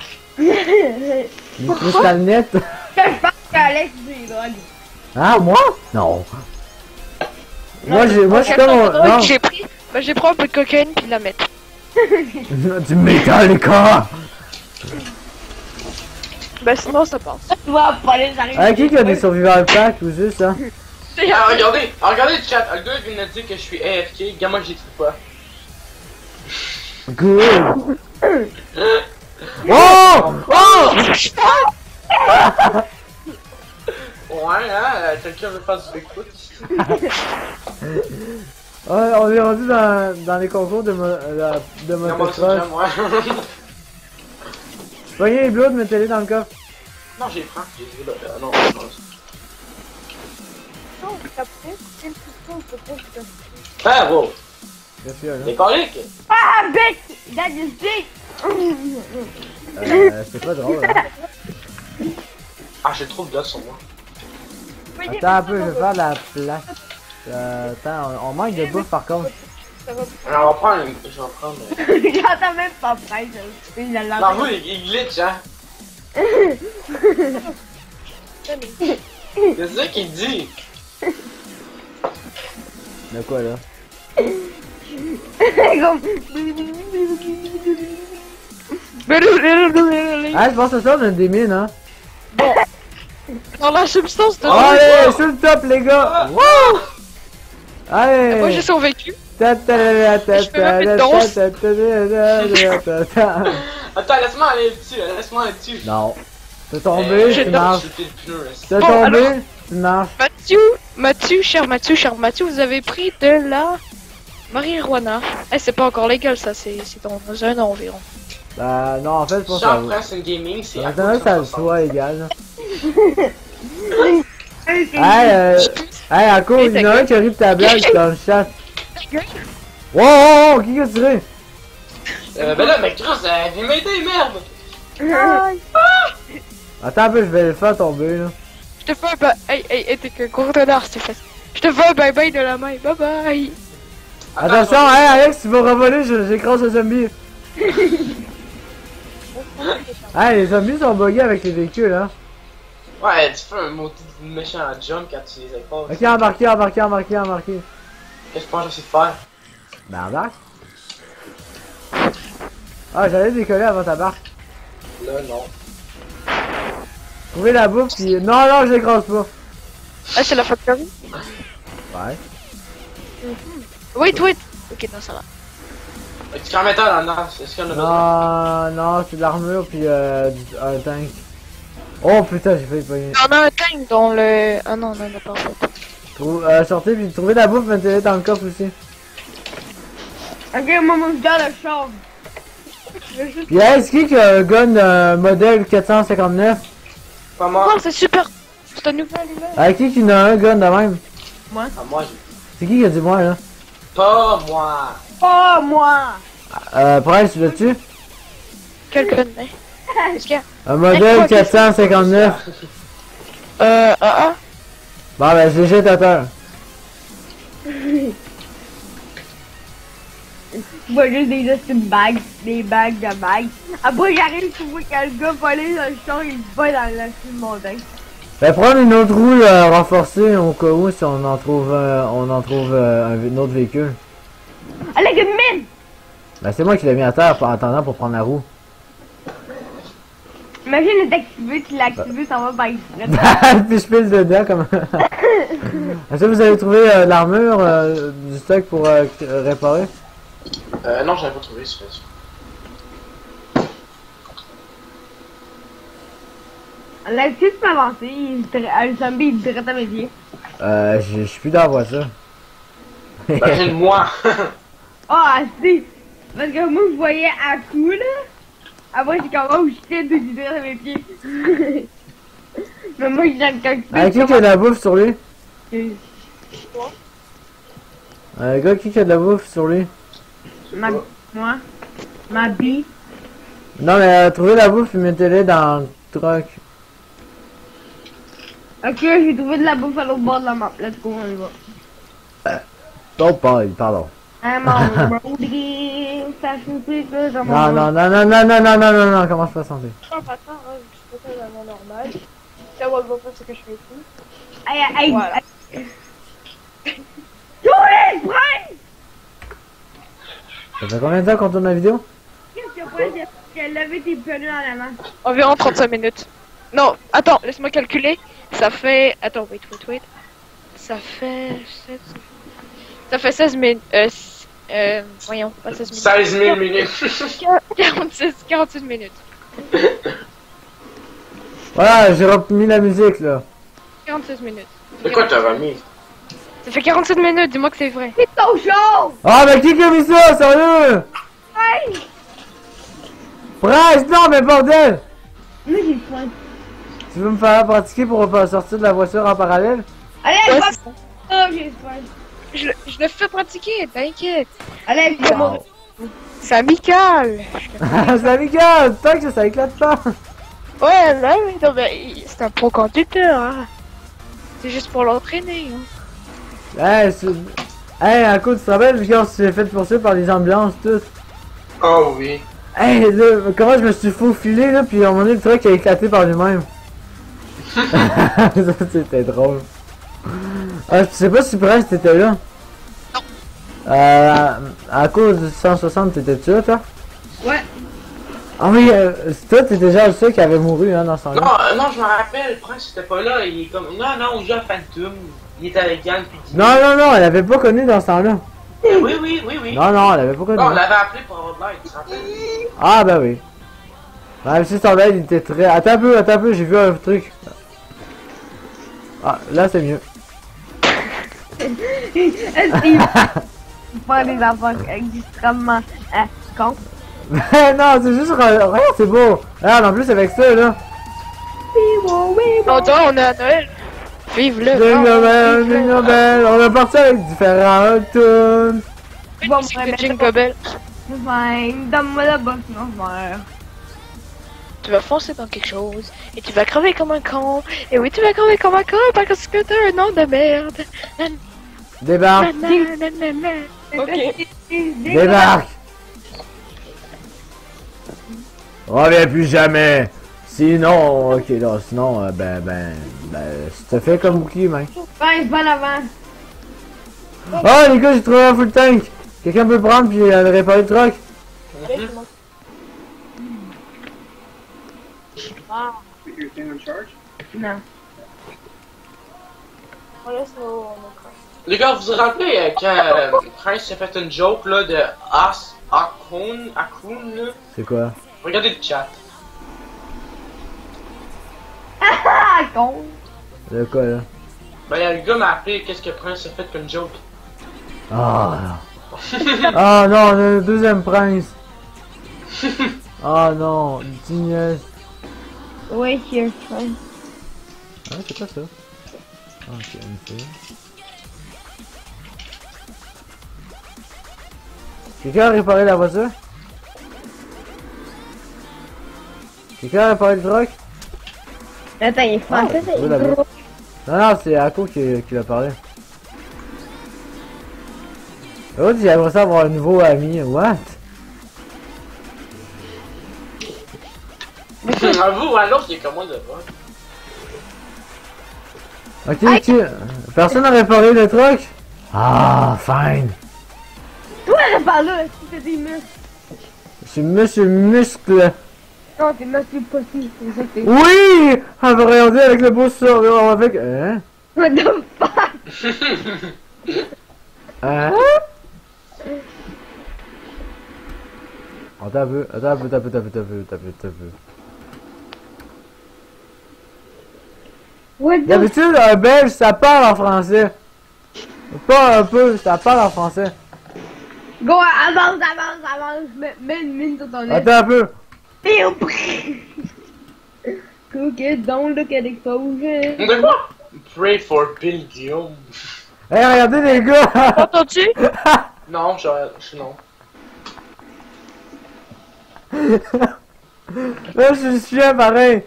Du cristal net? Je pense qu'Alex des drogues. Ah, moi? Non. Moi, j'ai, moi, je suis comme... Attends, un- attends, Non. j'ai pris, bah, j'ai pris un peu de cocaïne puis de la mettre. Du métal, les gars! Bah, sinon, ça passe. Tu vois, pour aller arriver. Ah, qui qui a des survivors pack ou juste, hein? Ah, regardez, ah, regardez le chat, le gars vient de dire que je suis A F K, gamin j'ai dit quoi? Good! Oh! Oh! Ouais, hein, euh, quelqu'un veut faire du Bigfoot ici? Ouais, on est rendu dans, dans les concours de, mo la- de Non, moi, c'est déjà motocross. moi. Pognez les bloods, mettez-les dans le coffre. Non, j'ai pris, j'ai dit là, euh, non, non. Non, t'as pris c'est le piston, c'est pas le piston. Ah, wow, Bien sûr, là. les coliques! Ah, bec! That is big! Euh, c'est pas drôle, hein. Ah, j'ai trop de gars sur moi. Attends un peu, je vais faire de la place. Euh, attends, on, on manque de bouffe par contre. Alors, on va prendre, je vais prendre... euh, J'entends même pas près, il a Non, vous, il, il glitch, hein? C'est ça qu'il dit! De quoi, là? Ah, je pense que ça, on a des mines, hein. Dans la substance de... Allez, sur le top, les gars! Wouh! Allez! Moi, j'ai survécu. Ta ta ta ta Je peux même ta mettre ta ta ta ta ta ta. Attends, laisse-moi aller dessus, laisse-moi aller dessus. Non. T'es tombé, j'ai tu pas- marches. J'ai le pneu, là. T'es Bon, tombé, alors- tu marches. Mathieu, Mathieu, cher Mathieu, cher Mathieu, vous avez pris de la marijuana. Eh, c'est pas encore légal, ça, c'est c'est dans un an environ. Bah, non, en fait, je pense que Sharp ça. Press and Gaming, c'est... Maintenant que ça le soit égal, là. Hey, euh. Hey, à cause, il y en a un qui a ri de ta blague dans le chat. Wow, wow, wow, qui a tiré? Euh, ben là, mec, Cross, euh, viens m'aider, merde! Attends un peu, je vais le faire tomber, là. Je te fais un bye. Hey, hey, hey, t'es que coordonneur, c'est fait. Je te fais un bye bye de la main. Bye bye. Attention, hey, Alex, tu vas revoler, je- j'écrase le zombie. Hey, les zombies sont buggés avec les véhicules, hein. Ouais, tu fais un maudit méchant jump quand tu les écrases. Ok, embarqué, embarqué, embarqué, embarqué. Qu'est-ce que je pense que j'essaie de faire? Ben, embarque. Ah, j'allais décoller avant ta barque. Là, non. Trouvez la bouffe, pis... Non, non, je l'écrase pas. Ah, c'est la factory. Ouais. Wait, wait. Ok, non, ça va. Tu crées un métal en dedans, est-ce qu'il y en a besoin? Non, non, c'est de l'armure, puis euh, du- un tank. Oh putain, j'ai failli pogner. On a un tank dans le... Ah non, non, non, pas en fait. Trou- euh, sortez, puis trouvez la bouffe, mettez-la dans le coffre aussi. Ok, maman, je garde le char. Puis hey, est-ce qui qui a un gun euh, modèle quatre cent cinquante-neuf? Pas moi. Oh, c'est super. C'est un nouvel humain. Avec qui qui en a un gun de même? Ah, moi, j'ai... C'est qui qui a dit moi, là? Pas moi. Oh, moi! Euh, Prince, tu l'as-tu? Quel gun, hein? Qu'est-ce qu'il y a? Un modèle quoi, quatre cent cinquante-neuf. Euh, ah, ah. Bon, ben, je les jette à terre. Je vois juste des petites bagues, des bagues de bagues. Après, j'arrive, tu vois qu'un gars volé dans le char, il va dans la de montagne. Ben, prendre une autre roue euh, renforcée au cas où si on en trouve, euh, on en trouve euh, un, un autre véhicule. Allez, une mine! Ben, c'est moi qui l'ai mis à terre en attendant pour prendre la roue. Imagine le t'activer, tu l'actives, ça va par ici. Puis je pile dedans comme... Est-ce que vous avez trouvé euh, de l'armure, euh, du stock pour euh, réparer? Euh, non, j'avais pas trouvé, c'est fait. Alex, si tu peux avancer, il te- un zombie il direct à mes pieds. Euh, je je suis plus dans la voiture. Ben, moi. Ah, si! Parce que moi, je voyais à coup, là. Après, j'ai comme, oh shit, il direct à mes pieds. Mais moi, j'ai quand Ah, qui qui a de la bouffe sur lui? Quoi? Un gars qui a de la bouffe sur lui? Ma... Moi? Ma bille? Non, mais euh, trouvez la bouffe et mettez-les dans le truck. Ok, j'ai trouvé de la bouffe à l'autre bord de la map. Let's go, on y va. Oh, pas, pardon. I'm on roadie, fashion speaker, I'm Non, on non, non, non, non, non, non, non, non, non, commence pas à santé. Oh, attends, hein, je fais ça dans normal. Ça va pas ce que je fais ici. Aïe, aïe, Voilà. aïe. Jolie, Prince! Ça fait combien de temps qu'on tourne la vidéo? Qu'est-ce que Prince a levé tes pneus dans la main? Environ trente-cinq minutes. Non, attends, laisse-moi calculer. Ça fait... Attends, wait, wait, wait. Ça fait... Ça fait seize minutes. Euh, s- euh, voyons, pas seize minutes. seize mille minutes. quarante-six, quarante-six minutes. Voilà, j'ai remis la musique là. quarante-six minutes. De quoi t'as remis? Ça fait quarante-sept minutes, dis-moi que c'est vrai. C'est ton show! Ah, mais qui qui a mis ça, sérieux? Hey! Presse, non, mais bordel! Moi, j'ai faim. Tu veux me faire pratiquer pour pas sortir de la voiture en parallèle? Allez, Ouais, va- c'est ça. Oh, j'ai faim. Je, le- je le fais pratiquer, t'inquiète. Allez, je vais mourir. C'est amical. C'est amical, tant que ça éclate pas. Ouais, là, oui, non, mais il- c'est un pro conducteur, hein. C'est juste pour l'entraîner, hein. Hey, c'est... Hey, à coup, tu te rappelles quand tu t'es fait poursuivre par les ambulances, tout? Oh oui. Hey, là, comment je me suis faufilé, là, puis à un moment donné, le truc a éclaté par lui-même. Ça, c'était drôle. Ah, je sais pas si Prince t'étais là. Non. Euh, à cause du cent soixante, t'étais-tu là, toi? Ouais. Ah oui, euh, c'est toi, t'es déjà le seul qui avait mouru, hein, dans ce temps-là. Non, euh, non, je me rappelle, le prince était pas là, il est comme. Non, non, on joue à Phantom. Il était avec Yann puis Guy. Non, non, non, elle avait pas connu dans ce temps-là. Oui, oui, oui, oui. Non, non, elle avait pas connu. Non, on l'avait appelé pour avoir de l'aide, tu te rappelles? Ah, bah oui. Même si son aide, il était très... Attends un peu, attends un peu, j'ai vu un truc. Ah, là, c'est mieux. Est-ce qu'il faire des affaires extrêmement euh, cons? Non, c'est juste... Regarde, c'est beau. Regarde, en plus, avec ça, là. Non, toi, on est à Noël. Vive le Jingle vent, bell, vive le jingle vent. bell. On est parti avec différents tunes. Une Bon, musique ouais, de mais Jingle Bell. Fine, donne-moi la bosse, non, je meurs. Tu vas foncer dans quelque chose et tu vas crever comme un con. Et oui, tu vas crever comme un con parce que t'as un nom de merde. Débarque, Nanana. Ok. débarque. Reviens plus jamais. Sinon, ok, là, sinon, euh, ben, ben, ben, je te fais comme bouclier, mec. Fine, pas l'avant. Oh, les gars, j'ai trouvé un full tank. Quelqu'un peut prendre puis euh, réparer le truck? Your thing on charge? Non. Les gars, vous vous rappelez euh, quand euh, Prince s'est fait une joke là de As Akun, Akun là? C'est quoi? Regardez le chat. Ah, con. De quoi, là? Ben, le gars m'a appelé qu'est-ce que Prince a fait comme joke. Ah, non. Ah, non, le deuxième prince. Ah, non, Dignès. Ouais, here, fine. Ah, c'est quoi ça? Ah, ok, M C. Quelqu'un a réparé la voiture? Quelqu'un a réparé le truck? Attends, il est français, Ah, c'est oui, la gros. Non, non, c'est Ako qui, qui l'a parlé. L'autre, il aimerait ça avoir un nouveau ami. What? À vous ou à l'autre, il est comme moi de voir. Ok, ok. Personne n'a réparé le truc? Ah, fine. Toi, répare là, si t'as des muscles. Je suis Monsieur Muscle. Non, t'es monsieur Pussy, c'est ça que t'es. Oui! On va regarder avec le beau sourire. On va faire... Hein? What the fuck? Hein? Attends un peu, attends un peu, attends un peu, attends un peu, attends un peu, attends un peu. What the... D'habitude, un belge, ça parle en français. Pas un peu, ça parle en français. Go, avance, avance, avance. Mets, mets une mine sur ton nez. Attends un peu. Cookie, don't look at exposure. De quoi? Pray for Bill Guillaume. Hey, regardez les gars! Entends-tu? Non, je, je non. Là, je suis chien pareil.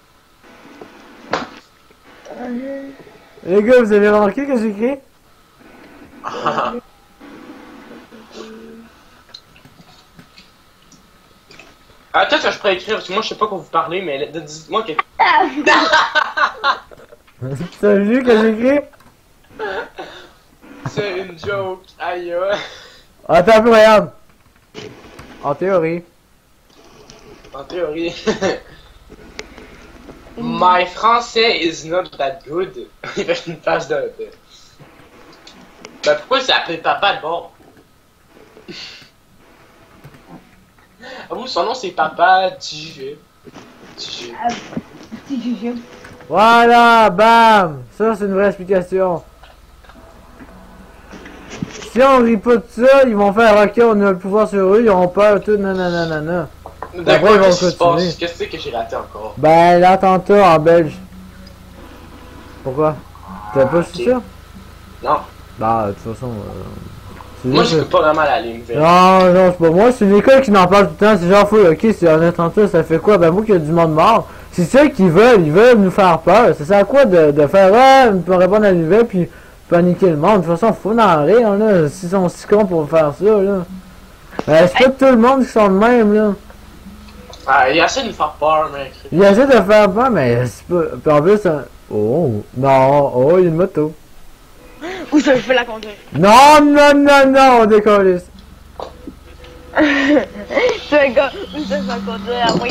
Les gars, vous avez remarqué que j'ai écrit? Ah, peut-être que je pourrais écrire parce que moi je sais pas quoi vous parlez, mais dites-moi que. T'as vu que j'ai écrit? C'est une joke, aïe aïe. Attends un peu, regarde. En théorie. En théorie. My français is not that good. Il fait une face de. de... Ben pourquoi il s'appelle Papa de bord? Ah vous, son nom c'est Papa Tigé. Tigé. Petit juju. Voilà, bam! Ça, c'est une vraie explication. Si on rit pas de ça, ils vont faire ok, on a le pouvoir sur eux, ils auront peur, tout, nanana. D'accord, ils vont qu'est-ce qui se continuer. passe? Qu'est-ce que j'ai raté encore? Ben, l'attentat en Belge. Pourquoi? T'as pas su ça? Non. Bah, de toute façon. Euh, c'est Moi juste je que- peux pas vraiment la ligne verte. Non, non, c'est pas moi, c'est une école qui m'en parle tout le temps. C'est genre, fou, ok, c'est un attentat, ça fait quoi? Ben, vous, qu'il y a du monde mort. C'est ça qu'ils veulent, ils veulent nous faire peur. Ça sert à quoi de, de faire, ouais, on peut répondre à la nouvelle puis paniquer le monde? De toute façon, faut en rire, là. S'ils sont si cons pour faire ça, là. Ben, c'est pas tout le monde qui sont de même, là. Ah, il essaie de nous faire peur, mec. Ils essaient de faire peur, mais c'est pas. Puis en plus, un... oh, non, oh, il y a une moto. Où ça, je peux la conduire? Non, non, non, non, on décolle. C'est un gars, où ça, je vais conduire? Oui.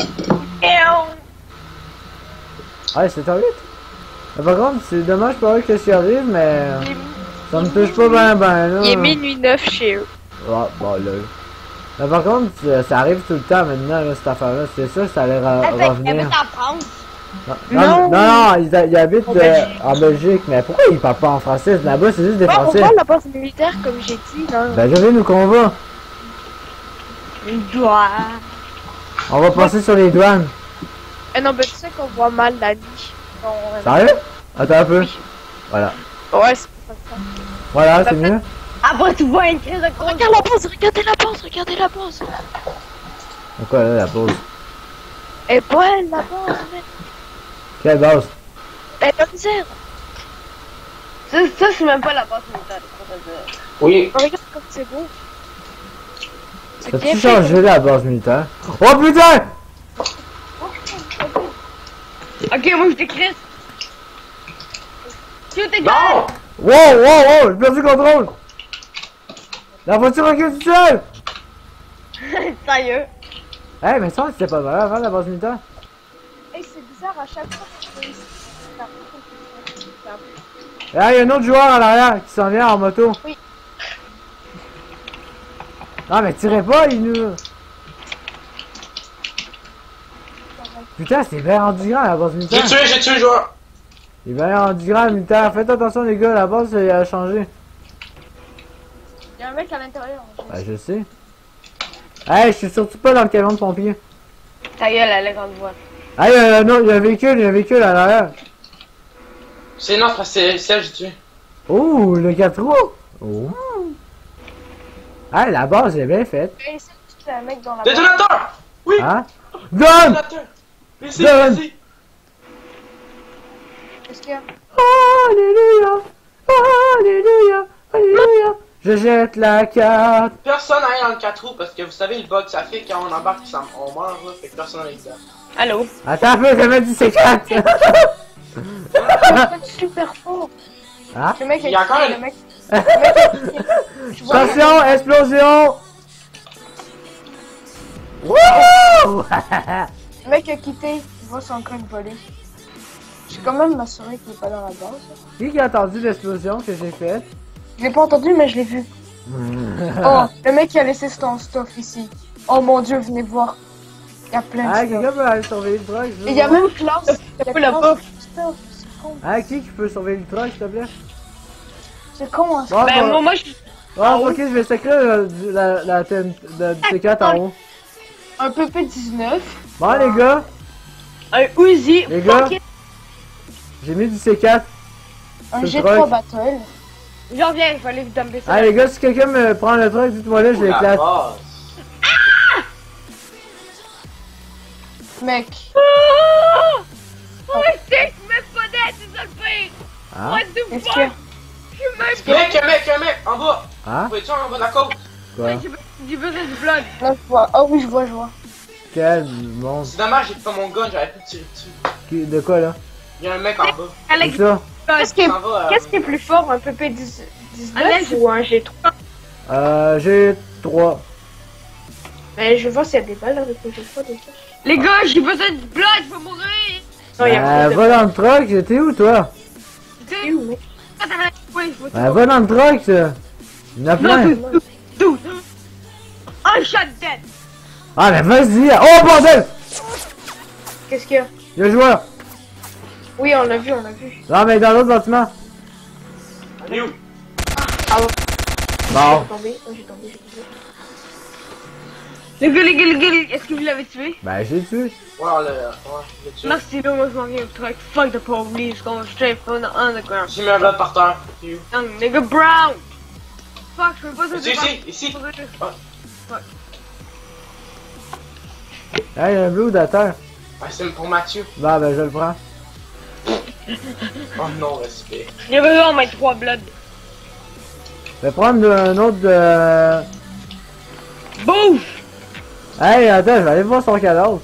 Ah, c'est trop vite. Mais par contre, c'est dommage pour eux que j'y arrive, mais ça me touche pas ben ben là. Il est minuit neuf chez eux. Ah, bon là. Mais par contre, ça, ça arrive tout le temps maintenant, là, cette affaire-là. C'est ça, ça allait re- Attends, il revenir. habite en France. Non, non, non, non, ils, a- ils habitent En euh, Belgique. en Belgique. Mais pourquoi ils parlent pas en français? Là-bas, c'est juste des Ouais, on Français. voit la base militaire, comme j'ai dit, là. Ben, je viens nous qu'on va. Une doigt. On va passer sur les douanes. Eh non, ben tu sais qu'on voit mal la nuit. On- Sérieux? Attends un peu. Voilà. Ouais, c'est pas ça. Voilà, c'est mieux. Après, tu vois une crise de con. Regarde la base, regardez la base, regardez la base. Donc quoi, là, la pause? Elle est bonne, la base, mec. Quelle base? Elle est misère. Ça, ça c'est même pas la base militaire. c'est pour te dire. Oui. Regarde comme c'est beau. C'est bien T'as-tu fait. changé la base militaire? Oh putain! Ok, moi je t'écris. Tu t'es Non! Wow, wow, wow! J'ai perdu le contrôle! La voiture recule toute seule! Sérieux? Eh, mais ça, c'était pas mal avant la base militaire. Hey, c'est bizarre, à chaque fois que je fais ici, c'est Ah, il y a un autre joueur à l'arrière qui s'en vient en moto. Oui. Non, mais tirez pas, il nous. Putain, c'est bien rendu grand la base J'ai militaire. tué, j'ai tué le joueur. Il est bien rendu grand le militaire. Faites attention, les gars, la base elle a changé. Il y a un mec à l'intérieur. Ben, je sais. Hey, je suis surtout pas dans le camion de pompier. Ta gueule, elle est grande voix. Ah, il y a, non, il y a un véhicule, il y a un véhicule à l'arrière. C'est notre, c'est celle que j'ai tué. Oh, le quatre roues. Oh. Ah, la base est bien faite. Hey, c'est un mec dans la base. Détonateur! Oui! Hein? Donne! Détonateur! Laissez, Donne! laissez! Qu'est-ce qu'il y a? Alléluia! Alléluia! Alléluia! Je jette la carte. Personne n'aille dans le quatre roues parce que vous savez le bug que ça fait quand on embarque, ça, on meurt là, fait que personne n'aille dedans. Allô? Attends un peu, j'avais dit c'est quatre. C'est super fort. Hein? Le mec Il y a encore le une- mec. Le mec a quitté. Je vois le mec- Attention, explosion! Wouhou! Le mec a quitté, il va son train de voler. J'ai quand même m'assuré qu'il est pas dans la base. Qui qui a entendu l'explosion que j'ai faite? Je l'ai pas entendu, mais je l'ai vu. Oh, le mec qui a laissé son stuff ici. Oh mon dieu, venez voir. Il y a plein de Ah, stuff. quelqu'un peut aller surveiller le truc. Et il y a même Klaus. Il y a Fou la Klaus bouffe. qui a du stuff. C'est con. Hein, qui qui peut surveiller le truck, s'il te plaît? C'est con, hein. Bon, Ben, bon. moi, moi, je Ah, ok, je vais sacrer euh, du- la, la, la, la, du C quatre en haut. un P P dix-neuf, Bon, les gars, un Uzi, Les gars. fuck it, j'ai mis du C quatre. Un C'est G le trois truc. Battle. j'en viens, il fallait vous dumper ça. Ah, les gars, si quelqu'un me prend le truc, dites-moi là, je La l'éclate. base. Mec. Oh! Oh, c'est je mets pas d'aide, c'est ça le pire! Hein? What the Qu'est-ce fuck? qu'il y a? Je mets pas Mec, un mec, un mec, en bas. Hein? Faut être en bas de la côte. Quoi? j'ai be- j'ai besoin du blood. Là, je vois. Oh oui, je vois, je vois. Quel monde? C'est dommage, j'ai pas mon gun, j'aurais pu tirer dessus. Qui- De quoi, là? Il y a un mec en bas. C'est Alex, ça? Qu'est-ce qui est, S'en va, euh, qu'est-ce qui est plus fort, un P P dix-neuf Alex, ou un G trois? Euh, j'ai trois. Mais je vois s'il y a des balles avec le G trois déjà. les gars, j'ai besoin de blood, je vais mourir! Non, il y a Euh, plus de va dans le truck, t'es où, toi? balles, où, mec? Oui, faut Ben, va dans le truck, ça. Il y en a plein. Dude! Un shot dead! Ah, mais vas-y! Oh, bordel! Qu'est-ce qu'il y a? Il y a un joueur. Oui, on l'a vu, on l'a vu. Non, mais dans l'autre bâtiment. il est où? Bon. J'ai tombé, oh, j'ai tombé, j'ai tombé. Les gars, les gars, les gars, les- est-ce que vous l'avez tué? Ben, j'ai tué. Ouais, on l'a. Ouais, je l'ai tué. Merci, là, moi je m'en viens au truck. Fuck the police, going straight from the underground. J'ai mis un blood par terre. Il est où? Young nigga Brown! Fuck, je peux pas Ici, ici, ici. Hey, il y a un blue à terre. Ah, c'est pour Mathieu. Bah, ben, je le prends. Oh non, respect. J'ai besoin de mettre trois bloods. Je vais prendre un autre de... Bouf! Hey, attends, je vais aller voir son cadavre.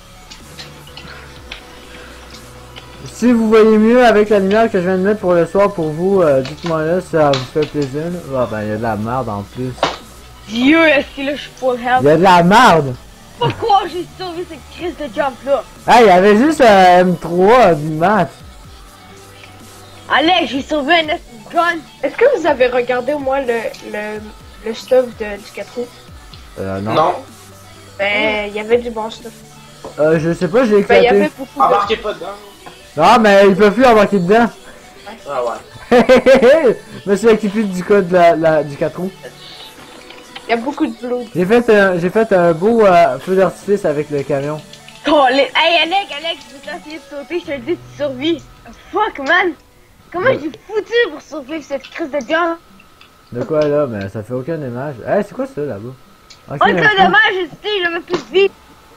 Si vous voyez mieux avec la lumière que je viens de mettre pour le soir pour vous, euh, dites-moi là si ça vous fait plaisir. Ah ben, il y a de la merde en plus. Dieu, est-ce que là je suis full Il health? y a de la merde! Pourquoi j'ai sauvé cette crise de jump là? Hey, il y avait juste un M trois du match. Allez, j'ai sauvé un S gun! Est-ce que vous avez regardé au moins le, le, le stuff de, du quatre roues? Euh, non. Non. Ben, il y avait du bon stuff. Euh, je sais pas, j'ai Ben, il y éclaté. avait beaucoup de... Embarquez pas dedans. Non, mais ils peuvent plus embarquer dedans. Ah ouais. Je me suis équipé du code de la, la- du quatre roues. Il y a beaucoup de blood. J'ai fait, un- j'ai fait un beau euh, feu d'artifice avec le camion. Oh, les... Hey Alex, Alex, je vais essayer de sauter, je te le dis, tu survis. Fuck man! Comment Ouais. j'ai foutu pour survivre cette crise de jump? De quoi là? Mais ça fait aucun image. Hey, c'est quoi ça là-bas? Ok, Oh, c'est merci. dommage, je sais, j'avais plus de vie.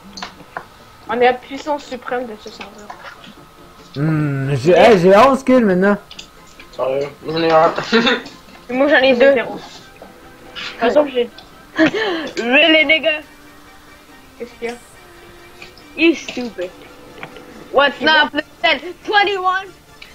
On est à puissance suprême de ce serveur. Hmm, j'ai hey, j'ai onze kills maintenant. Sérieux? J'en ai un. Et moi j'en ai deux. De toute façon, j'ai... Really nigga? Qu'est-ce qu'il y a? You stupid. What's not plus than twenty-one?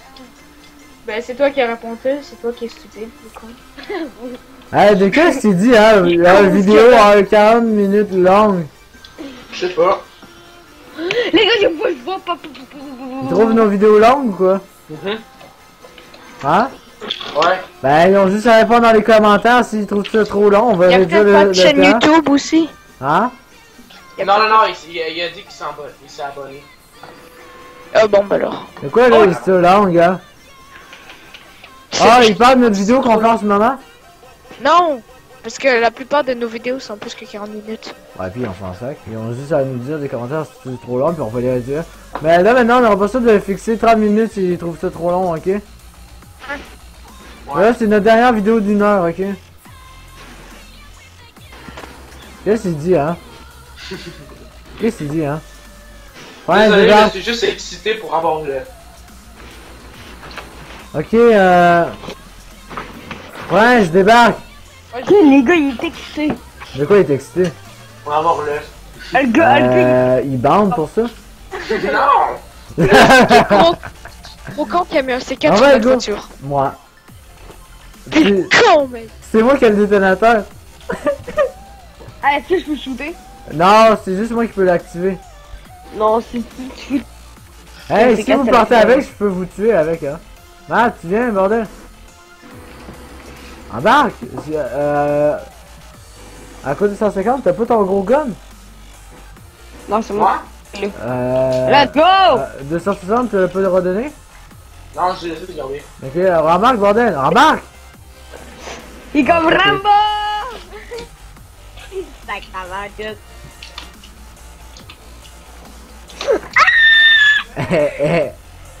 Ben, c'est toi qui as répondu, c'est toi qui es stupide, le con. Hey, de quoi je t'ai dit, hein? Une vidéo en quarante minutes longue. Je sais pas. Les gars, je vois, je vois pas. Tu trouves nos vidéos longues ou quoi? Mhm. Hein? Ouais. Ben, ils ont juste à répondre dans les commentaires s'ils trouvent ça trop long, on va Il y a réduire peut-être le, pas de le chaîne temps. YouTube aussi. Hein? Non, non, non, il, il a- il a dit qu'il s'en va. Il s'est abonné. Ah bon, bah alors. C'est quoi là, c'est ça longue, hein? Ah, il parle de notre vidéo qu'on fait en ce moment? Non! Parce que la plupart de nos vidéos sont plus que quarante minutes. Ouais, puis on s'en sac. Ils ont juste à nous dire des commentaires si c'est trop long, puis on va les réduire. Mais là, maintenant, on aura pas ça de fixer trente minutes s'ils trouvent ça trop long, ok? Là, c'est notre dernière vidéo d'une heure, ok? Qu'est-ce qu'il dit, hein? Qu'est-ce qu'il dit, hein? Ouais, Désolé, débarque. je suis juste excité pour avoir le. Ok, euh... Ouais, je débarque. Ok, les gars, il est excité. De quoi il est excité? Pour avoir le. Le gars, le gars, Euh... Il bande pour ça? Non! Gros, gros con qui a mis un C quatre Ah sur ouais, notre go. voiture. Moi. T'es C'est con, mec! c'est moi qui ai le détonateur. Ah, est-ce que je peux shooter? Non, c'est juste moi qui peux l'activer. Non, c'est tu tu- Hey, C'est si vous quatre partez avec avec, je peux vous tuer avec, hein. Ah, tu viens, bordel. Embarque. J'ai, Euh... À cause de cent cinquante, t'as pas ton gros gun? Non, c'est moi. Moi? Euh... Let's go! euh, deux cent soixante, tu l'as pas le redonner? Non, je l'ai regardé. Ok, remarque, bordel, remarque! Il est comme Ok. Rambo! Sacrement, tout. Eh, eh.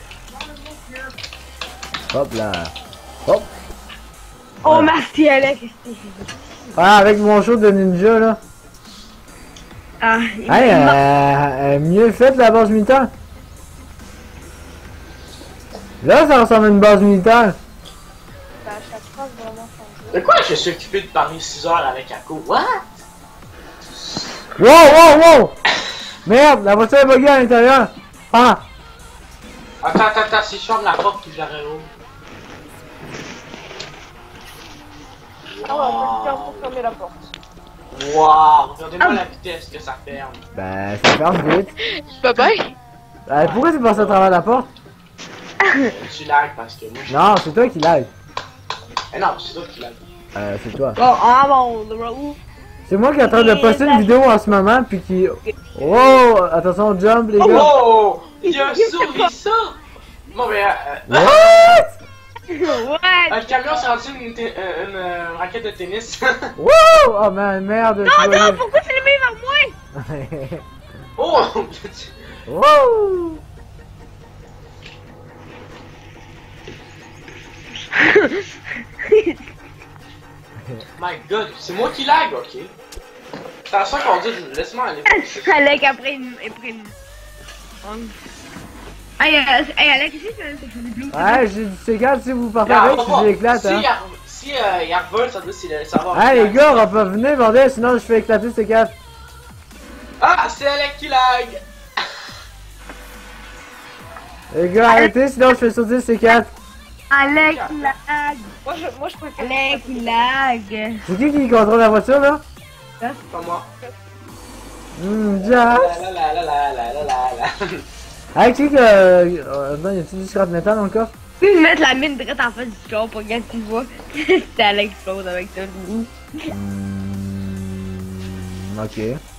Hop là. Hop. Oh, Ouais. merci, Alex. Ah, avec mon show de ninja là. Ah, il Hey, il m'a- euh, euh, mieux faite la base militaire. Là, ça ressemble à une base militaire. Bah, chaque phrase vraiment changé. De quoi je suis occupé de parler six heures avec Ako? What? Wow, wow, wow! Merde, la voiture est buggée à l'intérieur. Ah! Attends, attends, attends, si je ferme la porte, puis je la réouvre. Ah ouais, on peut le faire pour fermer la porte. Wow, regardez-moi la vitesse que ça ferme. Ben, ça ferme vite. Bye bye. Euh, pourquoi tu passes à travers la porte? Tu lag parce que moi je... Non, c'est toi qui lag. Eh non, c'est toi qui lag. Euh, c'est toi. Bon, ah bon, le roue. C'est moi qui est en train de poster une vidéo en ce moment, puis qui... Oh! Attention, jump, les gars. Oh! Il a sauvé ça! Bon, ben, euh, What? Ouais! un camion s'est rendu une, té- euh, une, euh, raquette de tennis. Wow! Oh man, merde. Non, non, pourquoi tu l'as mis vers moi? Oh! Wow! My god, c'est moi qui lag, ok? C'est à ça qu'on dit, laisse-moi aller. Alex, après, il il prend une... Hey, euh, hey, Alex, ici, c'est c'est du blue. Ouais, j'ai du C quatre si vous partez Ah, avec, on si va- j'éclate, si hein. il a- Si euh, il revole, ça doit c'est- ça va. Ah les gars, on peut venir, bordel, sinon je fais éclater C quatre. Ah, c'est Alec qui lag! Les gars, arrêtez, sinon je fais sauter C quatre. Alex, il lag. Moi, je, moi, je préfère. Alex, il lag. C'est qui qui contrôle la voiture, là? Pas moi. Hum, La Jax. la la la la la la la la. Ah, qui que... Euh, attends, y'a-tu du scrap métal dans le coffre? Tu peux mettre la mine direct en face du corps pour que tu vois. C'est Alex explose avec ça, lui. Hum... Ok.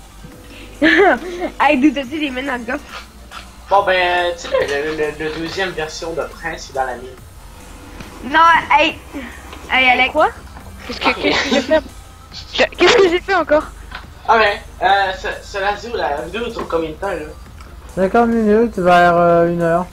Hey, d'où t'as-tu des mines dans le coffre? Bon ben, tu sais, le, le, le deuxième version de Prince est dans la mine. Non, hey. Hey, Alex. Quoi? Qu'est-ce que, qu'est-ce que j'ai fait? Je- Qu'est-ce que j'ai fait encore? Ah ben, euh, ce, ce la vidéo, la vidéo dure combien de temps là? cinquante minutes vers euh, une heure.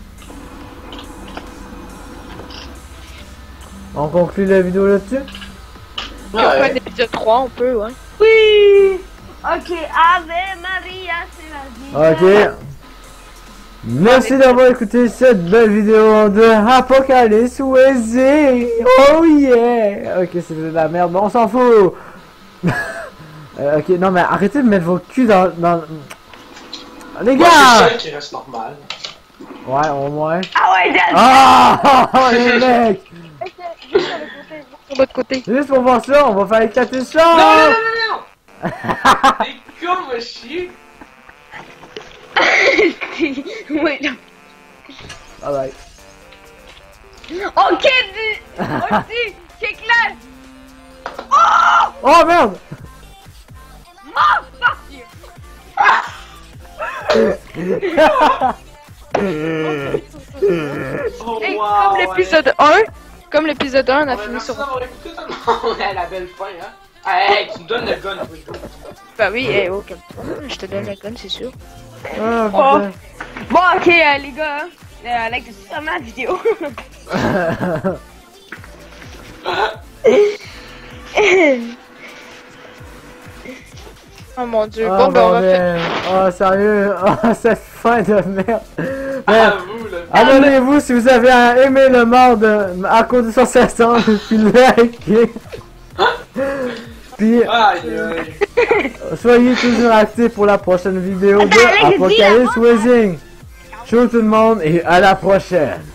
On conclut la vidéo là-dessus? On peut un épisode trois, on peut, ouais. Oui. Ok, Ave Maria, c'est la vie. Ok. Merci d'avoir écouté cette belle vidéo de Apocalypse Weezy. Oh yeah. Ok, c'est de la merde, bon, on s'en fout. Euh, ok, non mais arrêtez de mettre vos culs dans... dans... Les Moi, c'est gars. seul qui reste normal. Ouais, au moins. Ah ouais, j'ai... Ah les mecs. Juste sur le côté, sur l'autre côté. Juste pour voir ça, on va faire éclater Non, ça. non, non, non, non! T'es con, me chier! Oui, non. Ah bye. Ok, du... Ok, check là. Oh merde. Oh, fuck you. Oh, Hey, wow! comme l'épisode un, comme l'épisode un, on a Ouais, fini merci sur... d'avoir écouté tout le monde. La belle fin, hein? Hey, tu me donnes le gun, oui. Bah oui, eh, oh, calme-toi. Je te donne la gun, c'est sûr. Ah, Oh. putain. Bon, ok, euh, les gars. hein. Euh, Alex, c'est sûrement la vidéo. Oh mon dieu. Oh, Bon, ben on va faire... bordel. Oh sérieux. Oh cette fin de merde. À Merde. vous, là. Abonnez-vous si vous avez aimé le mort de à cause de son septembre, puis likez. Puis Aïe, aïe. soyez toujours actifs pour la prochaine vidéo Attends, Alex, de dis Apocalypse Weezy. Ciao tout le monde et à la prochaine.